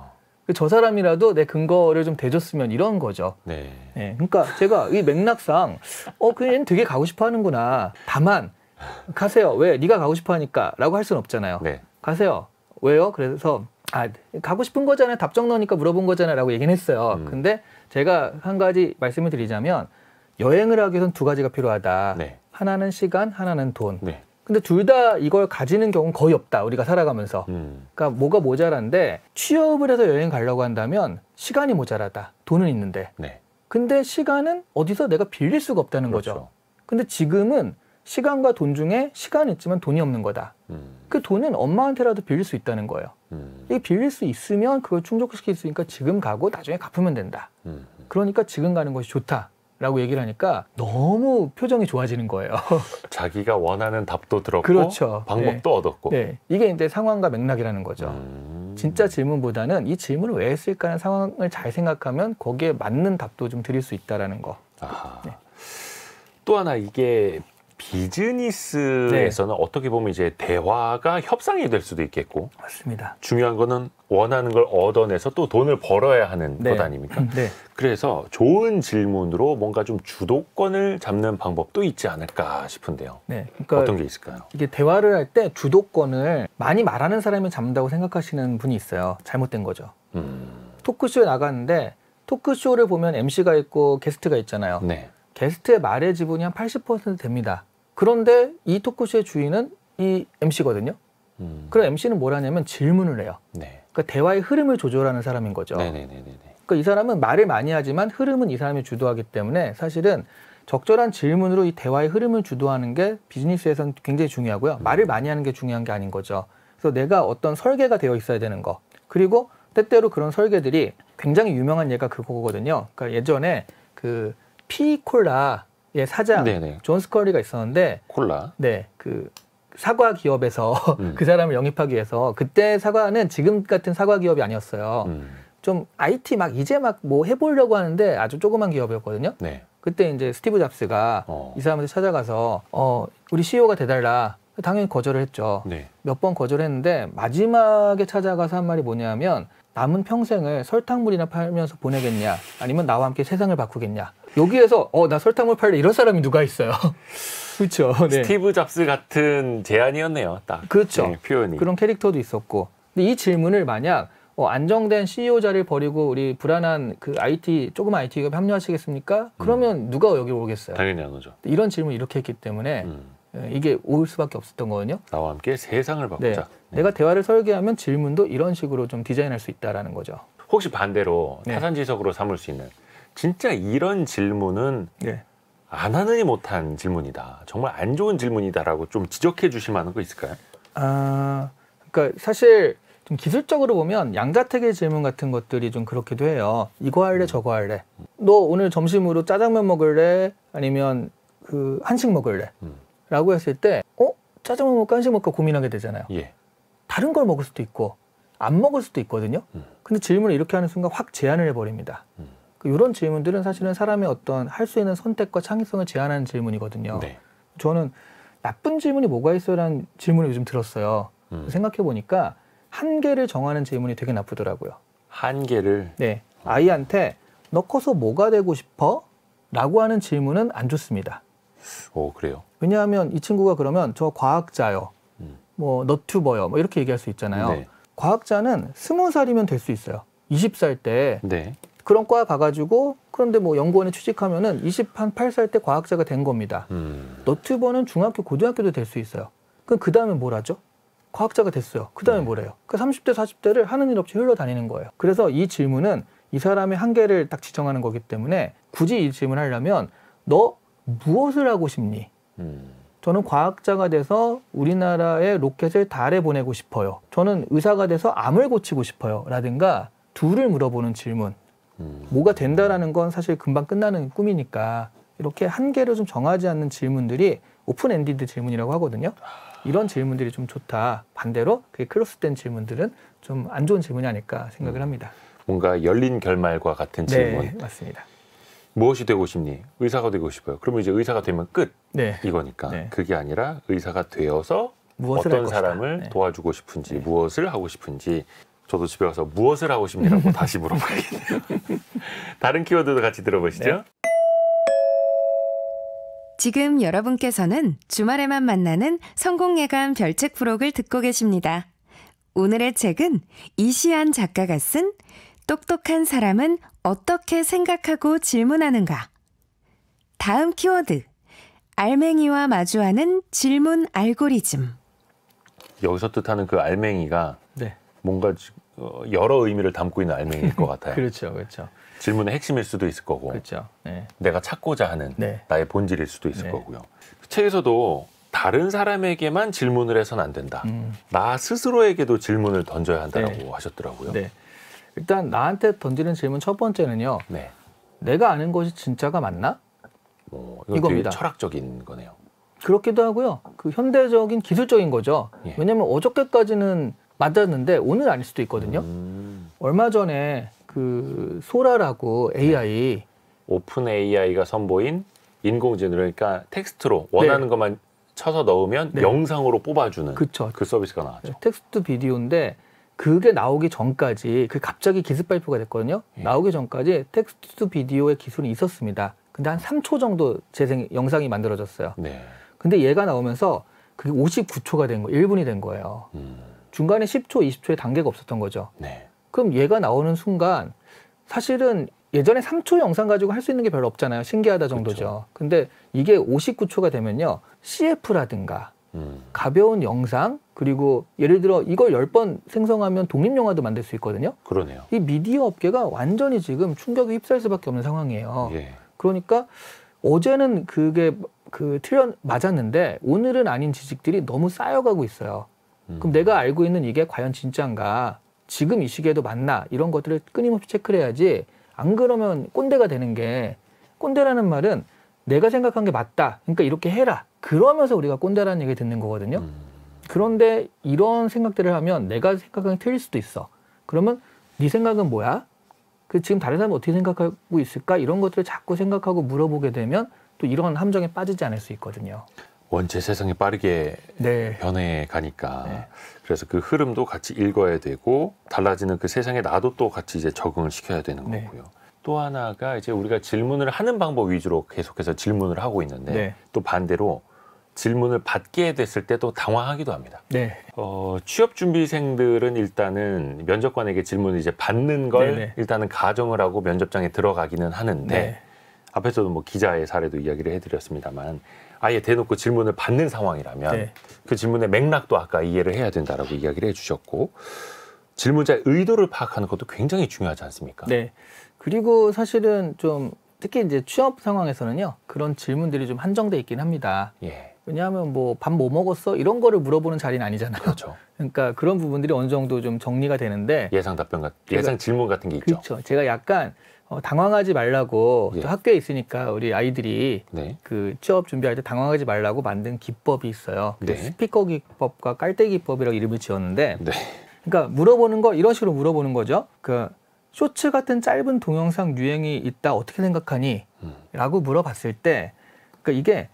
저 사람이라도 내 근거를 좀 대줬으면 이런 거죠. 네. 네, 그러니까 제가 이 맥락상 그냥 되게 가고 싶어 하는구나. 다만 가세요. 왜? 네가 가고 싶어 하니까 라고 할 수는 없잖아요. 네. 가세요. 왜요? 그래서 가고 싶은 거잖아요. 답정 넣으니까 물어본 거잖아요 라고 얘기는 했어요. 근데 제가 한 가지 말씀을 드리자면 여행을 하기 위해서는 두 가지가 필요하다. 네. 하나는 시간, 하나는 돈. 네. 근데 둘 다 이걸 가지는 경우는 거의 없다. 우리가 살아가면서. 그러니까 뭐가 모자란데 취업을 해서 여행 가려고 한다면 시간이 모자라다. 돈은 있는데. 네. 근데 시간은 어디서 내가 빌릴 수가 없다는 그렇죠. 거죠. 근데 지금은 시간과 돈 중에 시간은 있지만 돈이 없는 거다. 그 돈은 엄마한테라도 빌릴 수 있다는 거예요. 이 빌릴 수 있으면 그걸 충족시킬 수 있으니까 지금 가고 나중에 갚으면 된다. 그러니까 지금 가는 것이 좋다. 라고 얘기를 하니까 너무 표정이 좋아지는 거예요. 자기가 원하는 답도 들었고 그렇죠. 방법도 얻었고. 네. 이게 이제 상황과 맥락이라는 거죠. 진짜 질문보다는 이 질문을 왜 했을까 하는 상황을 잘 생각하면 거기에 맞는 답도 좀 드릴 수 있다라는 거. 아하. 네. 또 하나 이게 비즈니스에서는 어떻게 보면 이제 대화가 협상이 될 수도 있겠고 맞습니다. 중요한 거는 원하는 걸 얻어내서 또 돈을 벌어야 하는 것 아닙니까? 네. 그래서 좋은 질문으로 뭔가 좀 주도권을 잡는 방법도 있지 않을까 싶은데요. 네. 그러니까 어떤 게 있을까요? 이게 대화를 할 때 주도권을 많이 말하는 사람이 잡는다고 생각하시는 분이 있어요. 잘못된 거죠. 토크쇼에 나갔는데 토크쇼를 보면 MC가 있고 게스트가 있잖아요. 네. 게스트의 말의 지분이 한 80% 됩니다. 그런데 이 토크쇼의 주인은 이 MC거든요. 그럼 MC는 뭘 하냐면 질문을 해요. 네. 그러니까 대화의 흐름을 조절하는 사람인 거죠. 네네네네. 그러니까 이 사람은 말을 많이 하지만 흐름은 이 사람이 주도하기 때문에 사실은 적절한 질문으로 이 대화의 흐름을 주도하는 게 비즈니스에서는 굉장히 중요하고요. 말을 많이 하는 게 중요한 게 아닌 거죠. 그래서 내가 어떤 설계가 되어 있어야 되는 거. 그리고 때때로 그런 설계들이 굉장히 유명한 예가 그거거든요. 그러니까 예전에 그 피콜라의 사장 네네. 존 스컬리가 있었는데 콜라. 네, 그 사과 기업에서 그 사람을 영입하기 위해서 그때 사과는 지금 같은 사과 기업이 아니었어요. 좀 IT 막 이제 막 뭐 해보려고 하는데 아주 조그만 기업이었거든요. 네. 그때 이제 스티브 잡스가 이 사람한테 찾아가서 우리 CEO가 돼달라. 당연히 거절을 했죠. 네. 몇 번 거절했는데 마지막에 찾아가서 한 말이 뭐냐면 남은 평생을 설탕물이나 팔면서 보내겠냐 아니면 나와 함께 세상을 바꾸겠냐. 여기에서 나 설탕물 팔래 이런 사람이 누가 있어요. 그렇죠. 네. 스티브 잡스 같은 제안이었네요. 딱. 그렇죠. 네, 표현이. 그런 캐릭터도 있었고. 근데 이 질문을 만약 안정된 CEO 자리를 버리고 우리 불안한 그 IT 조그만 IT 기업에 합류하시겠습니까? 그러면 누가 여기 오겠어요? 당연히 안 오죠. 이런 질문 이렇게 했기 때문에 이게 올 수밖에 없었던 거거든요. 나와 함께 세상을 바꾸자. 네. 내가 대화를 설계하면 질문도 이런 식으로 좀 디자인할 수 있다라는 거죠. 혹시 반대로 네. 타산지석으로 삼을 수 있는 진짜 이런 질문은 네. 안 하느니 못한 질문이다. 정말 안 좋은 질문이다라고 좀 지적해 주실 만한 거 있을까요? 그러니까 사실 좀 기술적으로 보면 양자택일 질문 같은 것들이 좀 그렇기도 해요. 이거 할래, 저거 할래. 너 오늘 점심으로 짜장면 먹을래? 아니면 그 한식 먹을래? 라고 했을 때, 짜장면 먹을까, 한식 먹을까 고민하게 되잖아요. 예. 다른 걸 먹을 수도 있고, 안 먹을 수도 있거든요. 근데 질문을 이렇게 하는 순간 확 제한을 해버립니다. 이런 질문들은 사실은 사람의 어떤 할 수 있는 선택과 창의성을 제한하는 질문이거든요. 네. 저는 나쁜 질문이 뭐가 있어라는 질문을 요즘 들었어요. 생각해보니까 한계를 정하는 질문이 되게 나쁘더라고요. 한계를. 네, 아이한테 너 커서 뭐가 되고 싶어? 라고 하는 질문은 안 좋습니다. 오, 그래요. 왜냐하면 이 친구가 그러면 저 과학자요, 뭐 너튜버요, 뭐 이렇게 얘기할 수 있잖아요. 네. 과학자는 20살이면 될 수 있어요. 20살 때 네. 그런 과 가가지고 그런데 뭐 연구원에 취직하면은 28살 때 과학자가 된 겁니다. 너튜버는 중학교, 고등학교도 될 수 있어요. 그럼 그 다음에 뭘 하죠? 과학자가 됐어요. 그 다음에 뭘 해요? 그 30대, 40대를 하는 일 없이 흘러다니는 거예요. 그래서 이 질문은 이 사람의 한계를 딱 지정하는 거기 때문에 굳이 이 질문을 하려면 너 무엇을 하고 싶니? 저는 과학자가 돼서 우리나라의 로켓을 달에 보내고 싶어요. 저는 의사가 돼서 암을 고치고 싶어요. 라든가 둘을 물어보는 질문. 뭐가 된다라는 건 사실 금방 끝나는 꿈이니까 이렇게 한계를 좀 정하지 않는 질문들이 오픈 엔디드 질문이라고 하거든요. 이런 질문들이 좀 좋다. 반대로 그게 클로스된 질문들은 좀 안 좋은 질문이 아닐까 생각을 합니다. 뭔가 열린 결말과 같은 질문. 네, 맞습니다. 무엇이 되고 싶니? 의사가 되고 싶어요. 그러면 이제 의사가 되면 끝. 네. 이거니까. 네. 그게 아니라 의사가 되어서 무엇을 할 어떤 것이다. 사람을 네. 도와주고 싶은지, 무엇을 하고 싶은지. 저도 집에 가서 무엇을 하고 싶냐고 다시 물어봐야겠네요. 다른 키워드도 같이 들어보시죠. 네. 지금 여러분께서는 주말에만 만나는 성공예감 별책 프록을 듣고 계십니다. 오늘의 책은 이시안 작가가 쓴 똑똑한 사람은 어떻게 생각하고 질문하는가. 다음 키워드, 알맹이와 마주하는 질문 알고리즘. 여기서 뜻하는 그 알맹이가 네. 뭔가 여러 의미를 담고 있는 알맹이일 것 같아요. 그렇죠, 그렇죠, 질문의 핵심일 수도 있을 거고 그렇죠. 네. 내가 찾고자 하는 네. 나의 본질일 수도 있을 네. 거고요. 책에서도 다른 사람에게만 질문을 해서는 안 된다. 나 스스로에게도 질문을 던져야 한다고 네. 하셨더라고요. 네. 일단 나한테 던지는 질문 첫 번째는요. 네. 내가 아는 것이 진짜가 맞나? 이건 이겁니다. 되게 철학적인 거네요. 그렇기도 하고요. 그 현대적인 기술적인 거죠. 예. 왜냐하면 어저께까지는 맞았는데 오늘 아닐 수도 있거든요. 얼마 전에 그 소라라고 AI 오픈 AI가 선보인 인공지능, 그러니까 텍스트로 원하는 것만 쳐서 넣으면 네. 영상으로 뽑아주는 그쵸. 그 서비스가 나왔죠. 텍스트 비디오인데 그게 나오기 전까지 그 갑자기 기습 발표가 됐거든요. 예. 나오기 전까지 텍스트 비디오의 기술이 있었습니다. 근데 한 3초 정도 영상이 만들어졌어요. 네. 근데 얘가 나오면서 그게 59초가 된 거예요. 1분이 된 거예요. 중간에 10초, 20초의 단계가 없었던 거죠. 네. 그럼 얘가 나오는 순간 사실은 예전에 3초 영상 가지고 할 수 있는 게 별로 없잖아요. 신기하다 정도죠. 그렇죠. 근데 이게 59초가 되면요. CF라든가 가벼운 영상, 그리고 예를 들어 이걸 10번 생성하면 독립영화도 만들 수 있거든요. 그러네요. 이 미디어 업계가 완전히 지금 충격에 휩싸일 수밖에 없는 상황이에요. 예. 그러니까 어제는 그게 틀려 맞았는데 오늘은 아닌 지식들이 너무 쌓여가고 있어요. 그럼 내가 알고 있는 이게 과연 진짜인가? 지금 이 시기에도 맞나? 이런 것들을 끊임없이 체크를 해야지. 안 그러면 꼰대가 되는 게, 꼰대라는 말은 내가 생각한 게 맞다. 그러니까 이렇게 해라. 그러면서 우리가 꼰대라는 얘기 듣는 거거든요. 그런데 이런 생각들을 하면 내가 생각한 게 틀릴 수도 있어. 그러면 네 생각은 뭐야? 지금 다른 사람은 어떻게 생각하고 있을까? 이런 것들을 자꾸 생각하고 물어보게 되면 또 이런 함정에 빠지지 않을 수 있거든요. 원체 세상이 빠르게 네. 변해가니까 네. 그래서 그 흐름도 같이 읽어야 되고 달라지는 그 세상에 나도 또 같이 이제 적응을 시켜야 되는 네. 거고요. 또 하나가 이제 우리가 질문을 하는 방법 위주로 계속해서 질문을 하고 있는데 네. 또 반대로 질문을 받게 됐을 때도 당황하기도 합니다. 네. 취업 준비생들은 일단은 면접관에게 질문을 이제 받는 걸 네네. 일단은 가정을 하고 면접장에 들어가기는 하는데 네. 앞에서도 뭐 기자의 사례도 이야기를 해드렸습니다만 아예 대놓고 질문을 받는 상황이라면 네. 그 질문의 맥락도 아까 이해를 해야 된다라고 이야기를 해주셨고 질문자의 의도를 파악하는 것도 굉장히 중요하지 않습니까? 네. 그리고 사실은 좀 특히 이제 취업 상황에서는요. 그런 질문들이 좀 한정돼 있긴 합니다. 예. 왜냐하면 뭐 밥 뭐 먹었어? 이런 거를 물어보는 자리는 아니잖아요. 그렇죠. 그러니까 그런 부분들이 어느 정도 좀 정리가 되는데 예상 답변 예상 질문 같은 게 있죠. 그렇죠. 제가 약간 당황하지 말라고 예. 또 학교에 있으니까 우리 아이들이 네. 그 취업 준비할 때 당황하지 말라고 만든 기법이 있어요. 네. 스피커 기법과 깔때 기법이라고 이름을 지었는데 네. 그러니까 물어보는 거 이런 식으로 물어보는 거죠. 그 쇼츠 같은 짧은 동영상 유행이 있다 어떻게 생각하니? 라고 물어봤을 때 그러니까 이게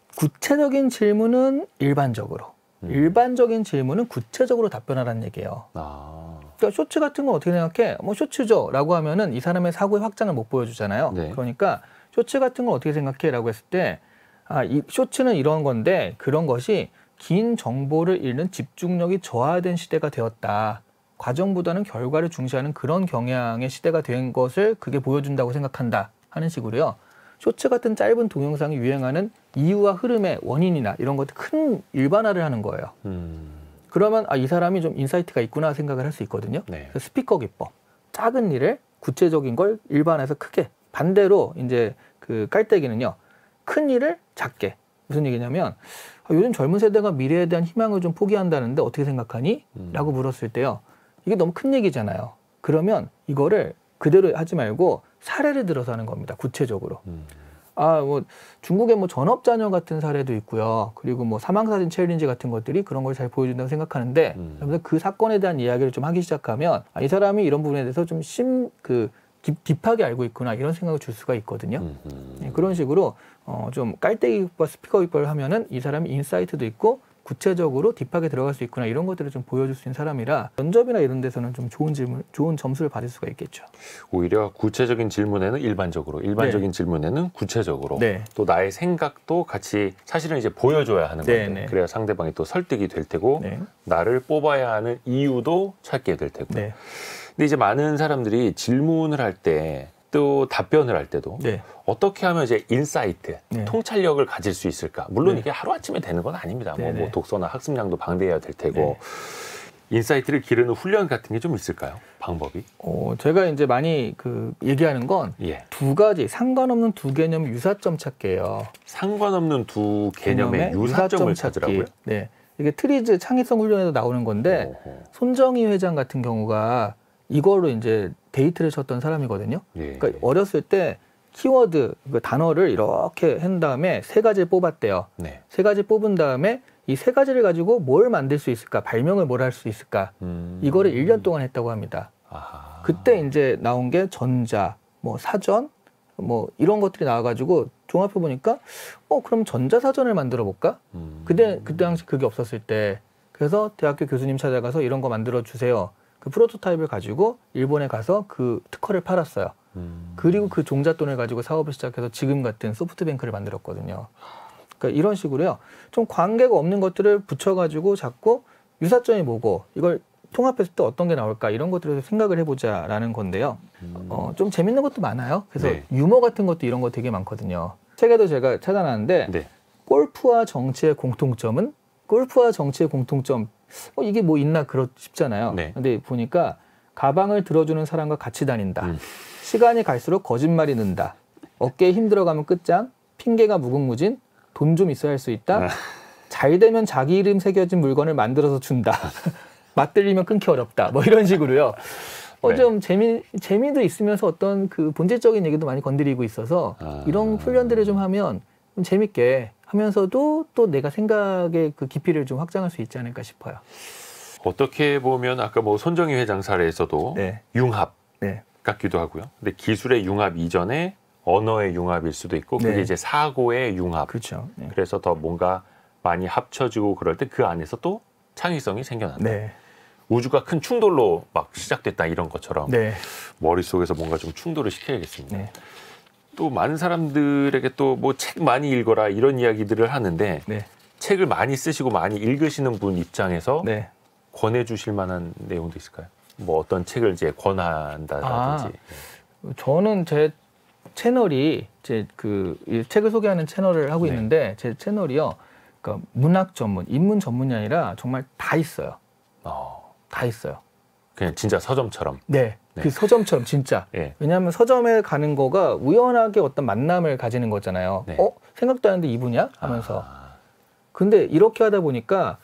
구체적인 질문은 일반적으로 일반적인 질문은 구체적으로 답변하라는 얘기예요. 그러니까 쇼츠 같은 거 어떻게 생각해? 뭐 쇼츠죠 라고 하면은 이 사람의 사고의 확장을 못 보여주잖아요. 네. 그러니까 쇼츠 같은 거 어떻게 생각해? 라고 했을 때 이 쇼츠는 이런 건데 그런 것이 긴 정보를 읽는 집중력이 저하된 시대가 되었다. 과정보다는 결과를 중시하는 그런 경향의 시대가 된 것을 그게 보여준다고 생각한다 하는 식으로요. 쇼츠 같은 짧은 동영상이 유행하는 이유와 흐름의 원인이나 이런 것들 큰 일반화를 하는 거예요. 그러면 이 사람이 좀 인사이트가 있구나 생각을 할 수 있거든요. 네. 스피커 기법. 작은 일을 구체적인 걸 일반화해서 크게. 반대로 이제 그 깔때기는요. 큰 일을 작게. 무슨 얘기냐면 요즘 젊은 세대가 미래에 대한 희망을 좀 포기한다는데 어떻게 생각하니? 라고 물었을 때요. 이게 너무 큰 얘기잖아요. 그러면 이거를 그대로 하지 말고 사례를 들어서 하는 겁니다. 구체적으로. 뭐 중국의 뭐 전업자녀 같은 사례도 있고요. 그리고 뭐 사망사진 챌린지 같은 것들이 그런 걸 잘 보여준다고 생각하는데 여러분들 그 사건에 대한 이야기를 좀 하기 시작하면 이 사람이 이런 부분에 대해서 좀 딥하게 알고 있구나 이런 생각을 줄 수가 있거든요. 그런 식으로 좀 깔때기과 스피커 기법을 하면은 이 사람이 인사이트도 있고 구체적으로 딥하게 들어갈 수 있구나 이런 것들을 좀 보여줄 수 있는 사람이라 면접이나 이런 데서는 좀 좋은 점수를 받을 수가 있겠죠. 오히려 구체적인 질문에는 일반적인 질문에는 구체적으로 네. 또 나의 생각도 같이 사실은 이제 보여줘야 하는 건데 네. 그래야 상대방이 또 설득이 될 테고 네. 나를 뽑아야 하는 이유도 찾게 될 테고. 네. 근데 이제 많은 사람들이 질문을 할 때 또 답변을 할 때도 네. 어떻게 하면 이제 인사이트, 네. 통찰력을 가질 수 있을까? 물론 네. 이게 하루아침에 되는 건 아닙니다. 뭐 네. 독서나 학습량도 방대해야 될 테고 인사이트를 기르는 훈련 같은 게 좀 있을까요? 방법이? 제가 이제 많이 얘기하는 건 두 가지 상관없는 두 개념 유사점 찾기예요. 상관없는 두 개념의 유사점을 찾으라고요? 네. 이게 트리즈 창의성 훈련에도 나오는 건데 손정희 회장 같은 경우가 이걸로 이제 데이트를 쳤던 사람이거든요. 그러니까 어렸을 때 키워드, 그 단어를 이렇게 한 다음에 세 가지를 뽑았대요. 세 가지 뽑은 다음에 이 세 가지를 가지고 뭘 만들 수 있을까? 발명을 뭘 할 수 있을까? 이거를 1년 동안 했다고 합니다. 그때 이제 나온 게 전자, 뭐 사전, 뭐 이런 것들이 나와가지고 종합해 보니까 그럼 전자사전을 만들어 볼까? 그때 당시 그게 없었을 때 그래서 대학교 교수님 찾아가서 이런 거 만들어 주세요. 그 프로토타입을 가지고 일본에 가서 그 특허를 팔았어요. 그리고 그 종잣돈을 가지고 사업을 시작해서 지금 같은 소프트뱅크를 만들었거든요. 그러니까 이런 식으로요. 좀 관계가 없는 것들을 붙여가지고 자꾸 유사점이 뭐고 이걸 통합했을 때 어떤 게 나올까 이런 것들을 생각을 해보자라는 건데요. 좀 재밌는 것도 많아요. 그래서 유머 같은 것도 이런 거 되게 많거든요. 책에도 제가 찾아놨는데 골프와 정치의 공통점은? 골프와 정치의 공통점 이게 뭐 있나 싶잖아요. 근데 보니까 가방을 들어주는 사람과 같이 다닌다. 시간이 갈수록 거짓말이 는다. 어깨에 힘들어가면 끝장. 핑계가 무궁무진. 돈 좀 있어야 할 수 있다. 잘 되면 자기 이름 새겨진 물건을 만들어서 준다. 맞들리면 끊기 어렵다. 뭐 이런 식으로요. 좀 재미도 있으면서 어떤 그 본질적인 얘기도 많이 건드리고 있어서 이런 훈련들을 좀 하면 좀 재밌게 하면서도 또 내가 생각의 그 깊이를 좀 확장할 수 있지 않을까 싶어요. 어떻게 보면 아까 뭐 손정희 회장 사례에서도 융합 같기도 하고요. 근데 기술의 융합 이전에 언어의 융합일 수도 있고 그게 이제 사고의 융합. 그렇죠. 그래서 더 뭔가 많이 합쳐지고 그럴 때 그 안에서 또 창의성이 생겨난다. 우주가 큰 충돌로 막 시작됐다 이런 것처럼 머릿속에서 뭔가 좀 충돌을 시켜야겠습니다. 또 많은 사람들에게 또 뭐 책 많이 읽어라 이런 이야기들을 하는데 책을 많이 쓰시고 많이 읽으시는 분 입장에서 권해주실 만한 내용도 있을까요? 뭐 어떤 책을 이제 권한다든지. 저는 제 채널이 이 책을 소개하는 채널을 하고 있는데 제 채널이요. 그러니까 문학 전문, 인문 전문이 아니라 정말 다 있어요. 다 있어요. 그냥 진짜 서점처럼. 그 서점처럼 진짜. 왜냐하면 서점에 가는 거가 우연하게 어떤 만남을 가지는 거잖아요. 생각도 안 했는데 이분이야? 하면서. 근데 이렇게 하다 보니까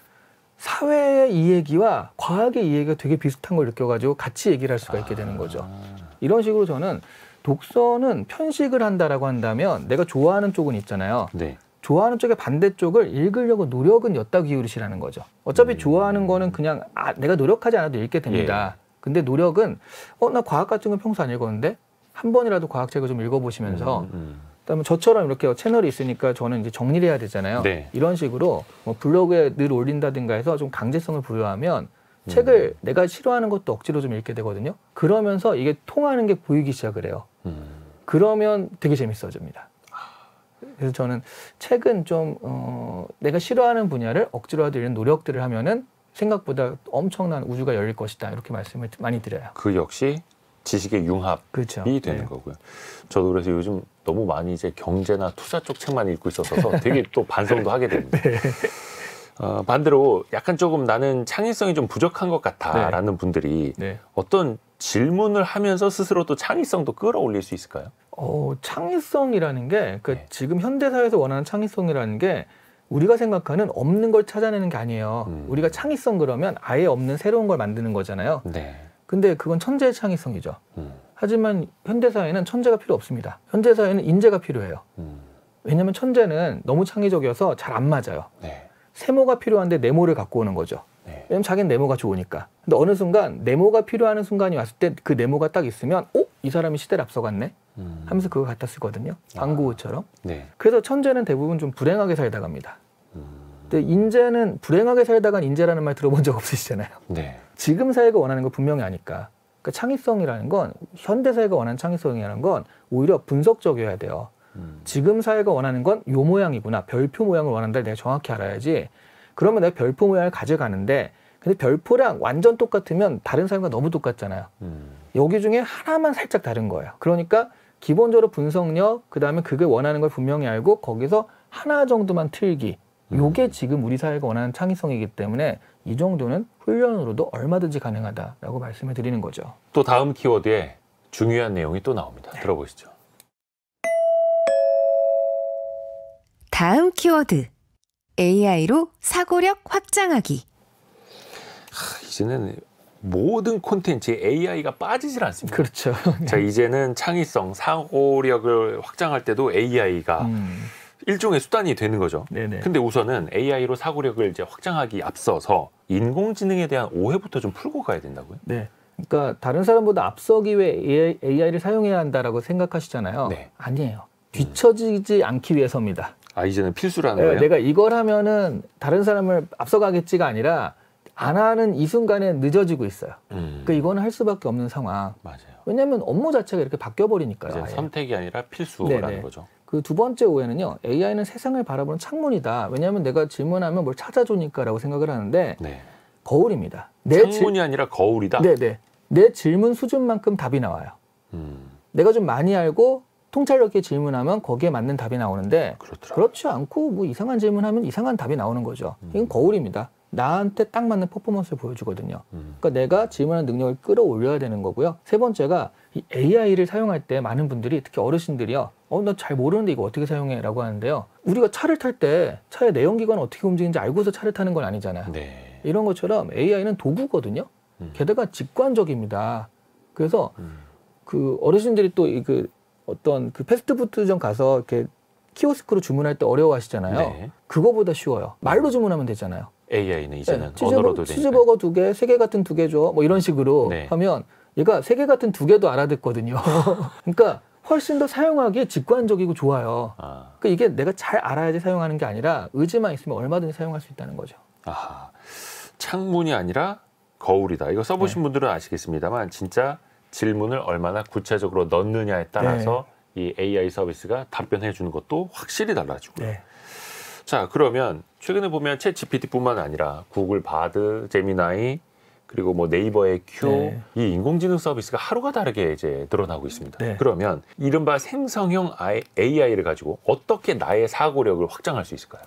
사회의 이 얘기와 과학의 이 얘기가 되게 비슷한 걸 느껴가지고 같이 얘기를 할 수가 있게 되는 거죠. 이런 식으로 저는 독서는 편식을 한다라고 한다면 내가 좋아하는 쪽은 있잖아요. 좋아하는 쪽의 반대쪽을 읽으려고 노력은 엿다 기울이시라는 거죠. 어차피 좋아하는 거는 그냥 내가 노력하지 않아도 읽게 됩니다. 근데 노력은 나 과학 같은 건 평소 안 읽었는데 한 번이라도 과학책을 좀 읽어보시면서 그다음에 저처럼 이렇게 채널이 있으니까 저는 이제 정리를 해야 되잖아요. 이런 식으로 뭐 블로그에 늘 올린다든가 해서 좀 강제성을 부여하면 책을 내가 싫어하는 것도 억지로 좀 읽게 되거든요. 그러면서 이게 통하는 게 보이기 시작을 해요. 그러면 되게 재밌어집니다. 그래서 저는 책은 좀 내가 싫어하는 분야를 억지로라도 읽는 노력들을 하면은 생각보다 엄청난 우주가 열릴 것이다. 이렇게 말씀을 많이 드려요. 그 역시 지식의 융합이 되는 거고요. 저도 그래서 요즘 너무 많이 이제 경제나 투자 쪽 책만 읽고 있어서 되게 또 반성도 하게 됩니다. 반대로 약간 조금 나는 창의성이 좀 부족한 것 같다라는 분들이 어떤 질문을 하면서 스스로 또 창의성도 끌어올릴 수 있을까요? 창의성이라는 게 지금 현대사회에서 원하는 창의성이라는 게 우리가 생각하는 없는 걸 찾아내는 게 아니에요. 우리가 창의성 그러면 아예 없는 새로운 걸 만드는 거잖아요. 근데 그건 천재의 창의성이죠. 하지만 현대사회는 천재가 필요 없습니다. 현대사회는 인재가 필요해요. 왜냐하면 천재는 너무 창의적이어서 잘 안 맞아요. 세모가 필요한데 네모를 갖고 오는 거죠. 왜냐면 자기는 네모가 좋으니까. 근데 어느 순간 네모가 필요한 순간이 왔을 때 그 네모가 딱 있으면 이 사람이 시대를 앞서갔네? 하면서 그거 갖다 쓰거든요. 방구우처럼. 그래서 천재는 대부분 좀 불행하게 살다 갑니다. 근데 인재는 불행하게 살다간 인재라는 말 들어본 적 없으시잖아요. 네. 지금 사회가 원하는 거 분명히 아니까. 그러니까 창의성이라는 건 현대 사회가 원하는 창의성이라는 건 오히려 분석적이어야 돼요. 지금 사회가 원하는 건 요 모양이구나. 별표 모양을 원한다. 내가 정확히 알아야지. 그러면 내가 별표 모양을 가져가는데 근데 별표랑 완전 똑같으면 다른 사람과 너무 똑같잖아요. 여기 중에 하나만 살짝 다른 거예요. 그러니까 기본적으로 분석력, 그다음에 그게 원하는 걸 분명히 알고 거기서 하나 정도만 틀기. 요게 지금 우리 사회가 원하는 창의성이기 때문에 이 정도는 훈련으로도 얼마든지 가능하다라고 말씀을 드리는 거죠. 또 다음 키워드에 중요한 내용이 또 나옵니다. 들어보시죠. 다음 키워드. AI로 사고력 확장하기. 이제는 모든 콘텐츠에 AI가 빠지질 않습니다. 그렇죠. 자, 이제는 창의성, 사고력을 확장할 때도 AI가 일종의 수단이 되는 거죠. 네네. 근데 우선은 AI로 사고력을 이제 확장하기 앞서서 인공지능에 대한 오해부터 좀 풀고 가야 된다고요? 네. 그러니까 다른 사람보다 앞서기 위해 AI를 사용해야 한다라고 생각하시잖아요. 네. 아니에요. 뒤처지지 않기 위해서입니다. 아, 이제는 필수라는 거예요? 내가 이걸 하면은 다른 사람을 앞서가겠지가 아니라 안 하는 이 순간에 늦어지고 있어요. 그러니까 이거는 할 수밖에 없는 상황. 맞아요. 왜냐하면 업무 자체가 이렇게 바뀌어버리니까요. 이제 아예. 선택이 아니라 필수라는 네네. 거죠. 그 두 번째 오해는요. AI는 세상을 바라보는 창문이다. 왜냐하면 내가 질문하면 뭘 찾아주니까라고 생각을 하는데 네. 거울입니다. 창문이 아니라 거울이다? 네네. 내 질문 수준만큼 답이 나와요. 내가 좀 많이 알고 통찰력 있게 질문하면 거기에 맞는 답이 나오는데 그렇더라고요. 그렇지 않고 뭐 이상한 질문하면 이상한 답이 나오는 거죠. 이건 거울입니다. 나한테 딱 맞는 퍼포먼스를 보여주거든요. 그러니까 내가 질문하는 능력을 끌어올려야 되는 거고요. 세 번째가 이 AI를 사용할 때 많은 분들이 특히 어르신들이요. 나 잘 모르는데 이거 어떻게 사용해? 라고 하는데요. 우리가 차를 탈 때 차의 내연기관은 어떻게 움직이는지 알고서 차를 타는 건 아니잖아요. 네. 이런 것처럼 AI는 도구거든요. 게다가 직관적입니다. 그래서 그 어르신들이 또 그 어떤 그 패스트푸드점 가서 이렇게 키오스크로 주문할 때 어려워하시잖아요. 네. 그거보다 쉬워요. 말로 주문하면 되잖아요. AI는 이제는 네, 언어로도 되니까. 치즈버거 2개, 3개 같은 2개 줘. 뭐 이런 식으로 네. 하면 얘가 3개 같은 2개도 알아듣거든요. 그러니까 훨씬 더 사용하기에 직관적이고 좋아요. 그러니까 이게 내가 잘 알아야지 사용하는 게 아니라 의지만 있으면 얼마든지 사용할 수 있다는 거죠. 아하. 창문이 아니라 거울이다. 이거 써보신 네. 분들은 아시겠습니다만 진짜 질문을 얼마나 구체적으로 넣느냐에 따라서 이 AI 서비스가 답변해 주는 것도 확실히 달라지고요. 네. 자, 그러면 최근에 보면 챗 GPT뿐만 아니라 구글 바드, 제미나이, 그리고 뭐 네이버의 큐, 네. 이 인공지능 서비스가 하루가 다르게 이제 늘어나고 있습니다. 네. 그러면 이른바 생성형 AI를 가지고 어떻게 나의 사고력을 확장할 수 있을까요?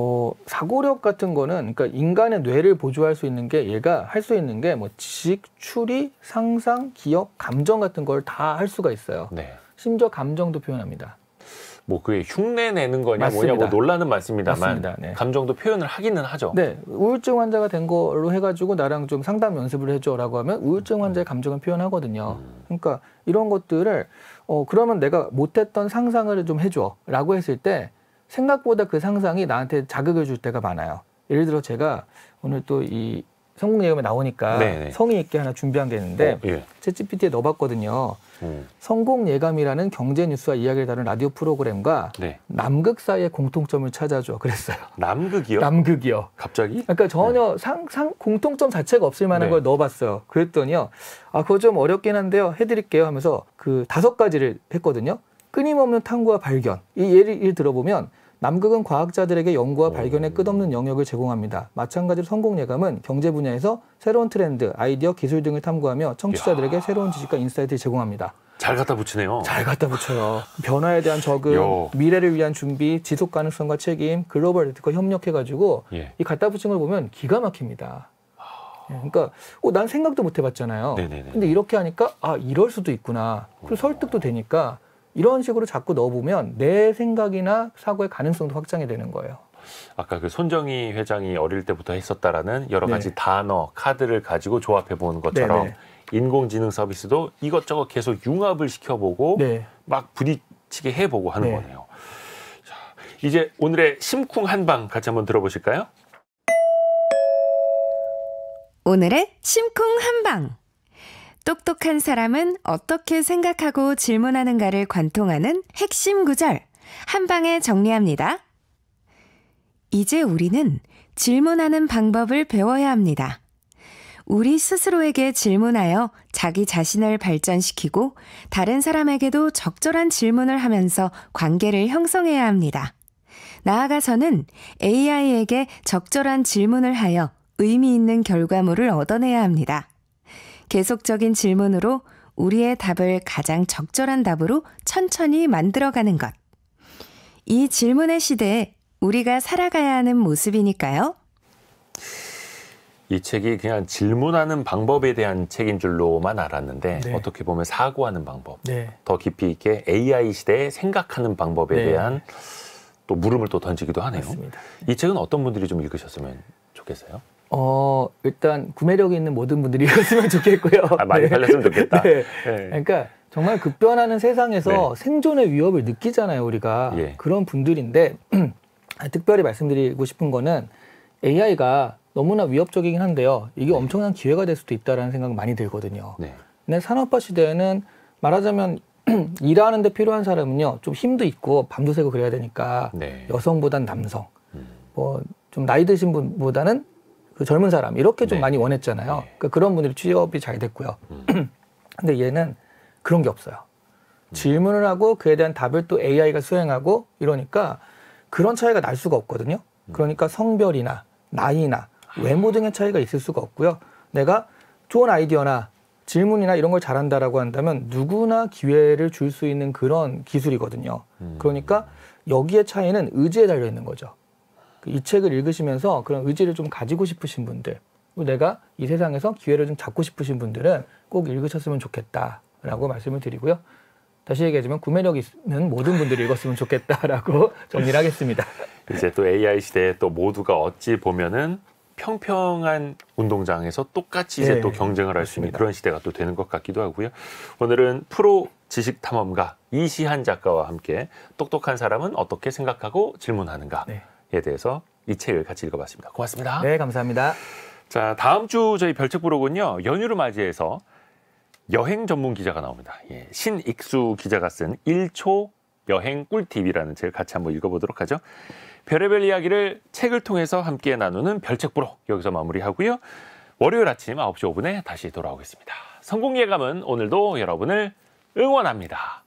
사고력 같은 거는 그러니까 인간의 뇌를 보조할 수 있는 게 얘가 할 수 있는 게 뭐 지식, 추리, 상상, 기억, 감정 같은 걸 다 할 수가 있어요. 네. 심지어 감정도 표현합니다. 뭐 그게 흉내 내는 거냐 맞습니다. 뭐냐 뭐 논란은 많습니다만 맞습니다. 네. 감정도 표현을 하기는 하죠. 네, 우울증 환자가 된 걸로 해가지고 나랑 좀 상담 연습을 해줘라고 하면 우울증 환자의 감정을 표현하거든요. 그러니까 이런 것들을 그러면 내가 못했던 상상을 좀 해줘라고 했을 때 생각보다 그 상상이 나한테 자극을 줄 때가 많아요. 예를 들어 제가 오늘 또 이 성공 예감에 나오니까 네네. 성의 있게 하나 준비한 게 있는데 예. 챗GPT에 넣어봤거든요. 성공 예감이라는 경제 뉴스와 이야기를 다룬 라디오 프로그램과 네. 남극 사이의 공통점을 찾아줘 그랬어요. 남극이요? 남극이요. 갑자기? 그러니까 전혀 공통점 자체가 없을 만한 네. 걸 넣어봤어요. 그랬더니요. 그거 좀 어렵긴 한데요. 해드릴게요 하면서 그 5가지를 했거든요. 끊임없는 탐구와 발견. 이 예를 들어보면 남극은 과학자들에게 연구와 발견의 끝없는 영역을 제공합니다. 마찬가지로 성공 예감은 경제 분야에서 새로운 트렌드, 아이디어, 기술 등을 탐구하며 청취자들에게 새로운 지식과 인사이트를 제공합니다. 잘 갖다 붙이네요. 잘 갖다 붙여요. 변화에 대한 적응, 요. 미래를 위한 준비, 지속 가능성과 책임, 글로벌 네트워크와 협력해가지고 예. 이 갖다 붙인 걸 보면 기가 막힙니다. 그러니까 난 생각도 못 해봤잖아요. 네네네. 근데 이렇게 하니까 이럴 수도 있구나. 그리고 설득도 되니까 이런 식으로 자꾸 넣어보면 내 생각이나 사고의 가능성도 확장이 되는 거예요. 아까 그 손정희 회장이 어릴 때부터 했었다라는 여러 가지 네. 단어, 카드를 가지고 조합해 보는 것처럼 네네. 인공지능 서비스도 이것저것 계속 융합을 시켜보고 네. 막 부딪히게 해보고 하는 네. 거네요. 자, 이제 오늘의 심쿵 한방 같이 한번 들어보실까요? 오늘의 심쿵 한방. 똑똑한 사람은 어떻게 생각하고 질문하는가를 관통하는 핵심 구절. 한방에 정리합니다. 이제 우리는 질문하는 방법을 배워야 합니다. 우리 스스로에게 질문하여 자기 자신을 발전시키고 다른 사람에게도 적절한 질문을 하면서 관계를 형성해야 합니다. 나아가서는 AI에게 적절한 질문을 하여 의미 있는 결과물을 얻어내야 합니다. 계속적인 질문으로 우리의 답을 가장 적절한 답으로 천천히 만들어가는 것. 이 질문의 시대에 우리가 살아가야 하는 모습이니까요. 이 책이 그냥 질문하는 방법에 대한 책인 줄로만 알았는데 네. 어떻게 보면 사고하는 방법, 네. 더 깊이 있게 AI 시대에 생각하는 방법에 네. 대한 또 물음을 또 던지기도 하네요. 맞습니다. 이 책은 어떤 분들이 좀 읽으셨으면 좋겠어요? 일단 구매력이 있는 모든 분들이 읽었으면 좋겠고요. 많이 네. 팔렸으면 좋겠다. 네. 네. 그러니까 정말 급변하는 세상에서 네. 생존의 위협을 느끼잖아요, 우리가. 예. 그런 분들인데 특별히 말씀드리고 싶은 거는 AI가 너무나 위협적이긴 한데요. 이게 엄청난 기회가 될 수도 있다는 생각 많이 들거든요. 네. 근데 산업화 시대에는 말하자면 일하는 데 필요한 사람은요. 좀 힘도 있고 밤도 새고 그래야 되니까 네. 여성보단 남성, 뭐 좀 나이 드신 분보다는 그 젊은 사람 이렇게 좀 네. 많이 원했잖아요. 네. 그러니까 그런 분들이 취업이 잘 됐고요. 근데 얘는 그런 게 없어요. 질문을 하고 그에 대한 답을 또 AI가 수행하고 이러니까 그런 차이가 날 수가 없거든요. 그러니까 성별이나 나이나 외모 등의 차이가 있을 수가 없고요. 내가 좋은 아이디어나 질문이나 이런 걸 잘한다라고 한다면 누구나 기회를 줄 수 있는 그런 기술이거든요. 그러니까 여기에 차이는 의지에 달려 있는 거죠. 이 책을 읽으시면서 그런 의지를 좀 가지고 싶으신 분들, 그리고 내가 이 세상에서 기회를 좀 잡고 싶으신 분들은 꼭 읽으셨으면 좋겠다라고 말씀을 드리고요. 다시 얘기하자면 구매력 있는 모든 분들이 읽었으면 좋겠다라고 정리를 하겠습니다. 이제 또 AI 시대에 또 모두가 어찌 보면은 평평한 운동장에서 똑같이 이제 네, 또 경쟁을 할 수 있는 맞습니다. 그런 시대가 또 되는 것 같기도 하고요. 오늘은 프로 지식 탐험가 이시한 작가와 함께 똑똑한 사람은 어떻게 생각하고 질문하는가에 네. 대해서 이 책을 같이 읽어봤습니다. 고맙습니다. 네, 감사합니다. 자, 다음 주 저희 별책 부록은요. 연휴를 맞이해서 여행 전문 기자가 나옵니다. 예, 신익수 기자가 쓴 1초 여행 꿀팁이라는 책을 같이 한번 읽어보도록 하죠. 별의별 이야기를 책을 통해서 함께 나누는 별책 부록 여기서 마무리하고요. 월요일 아침 9시 5분에 다시 돌아오겠습니다. 성공 예감은 오늘도 여러분을 응원합니다.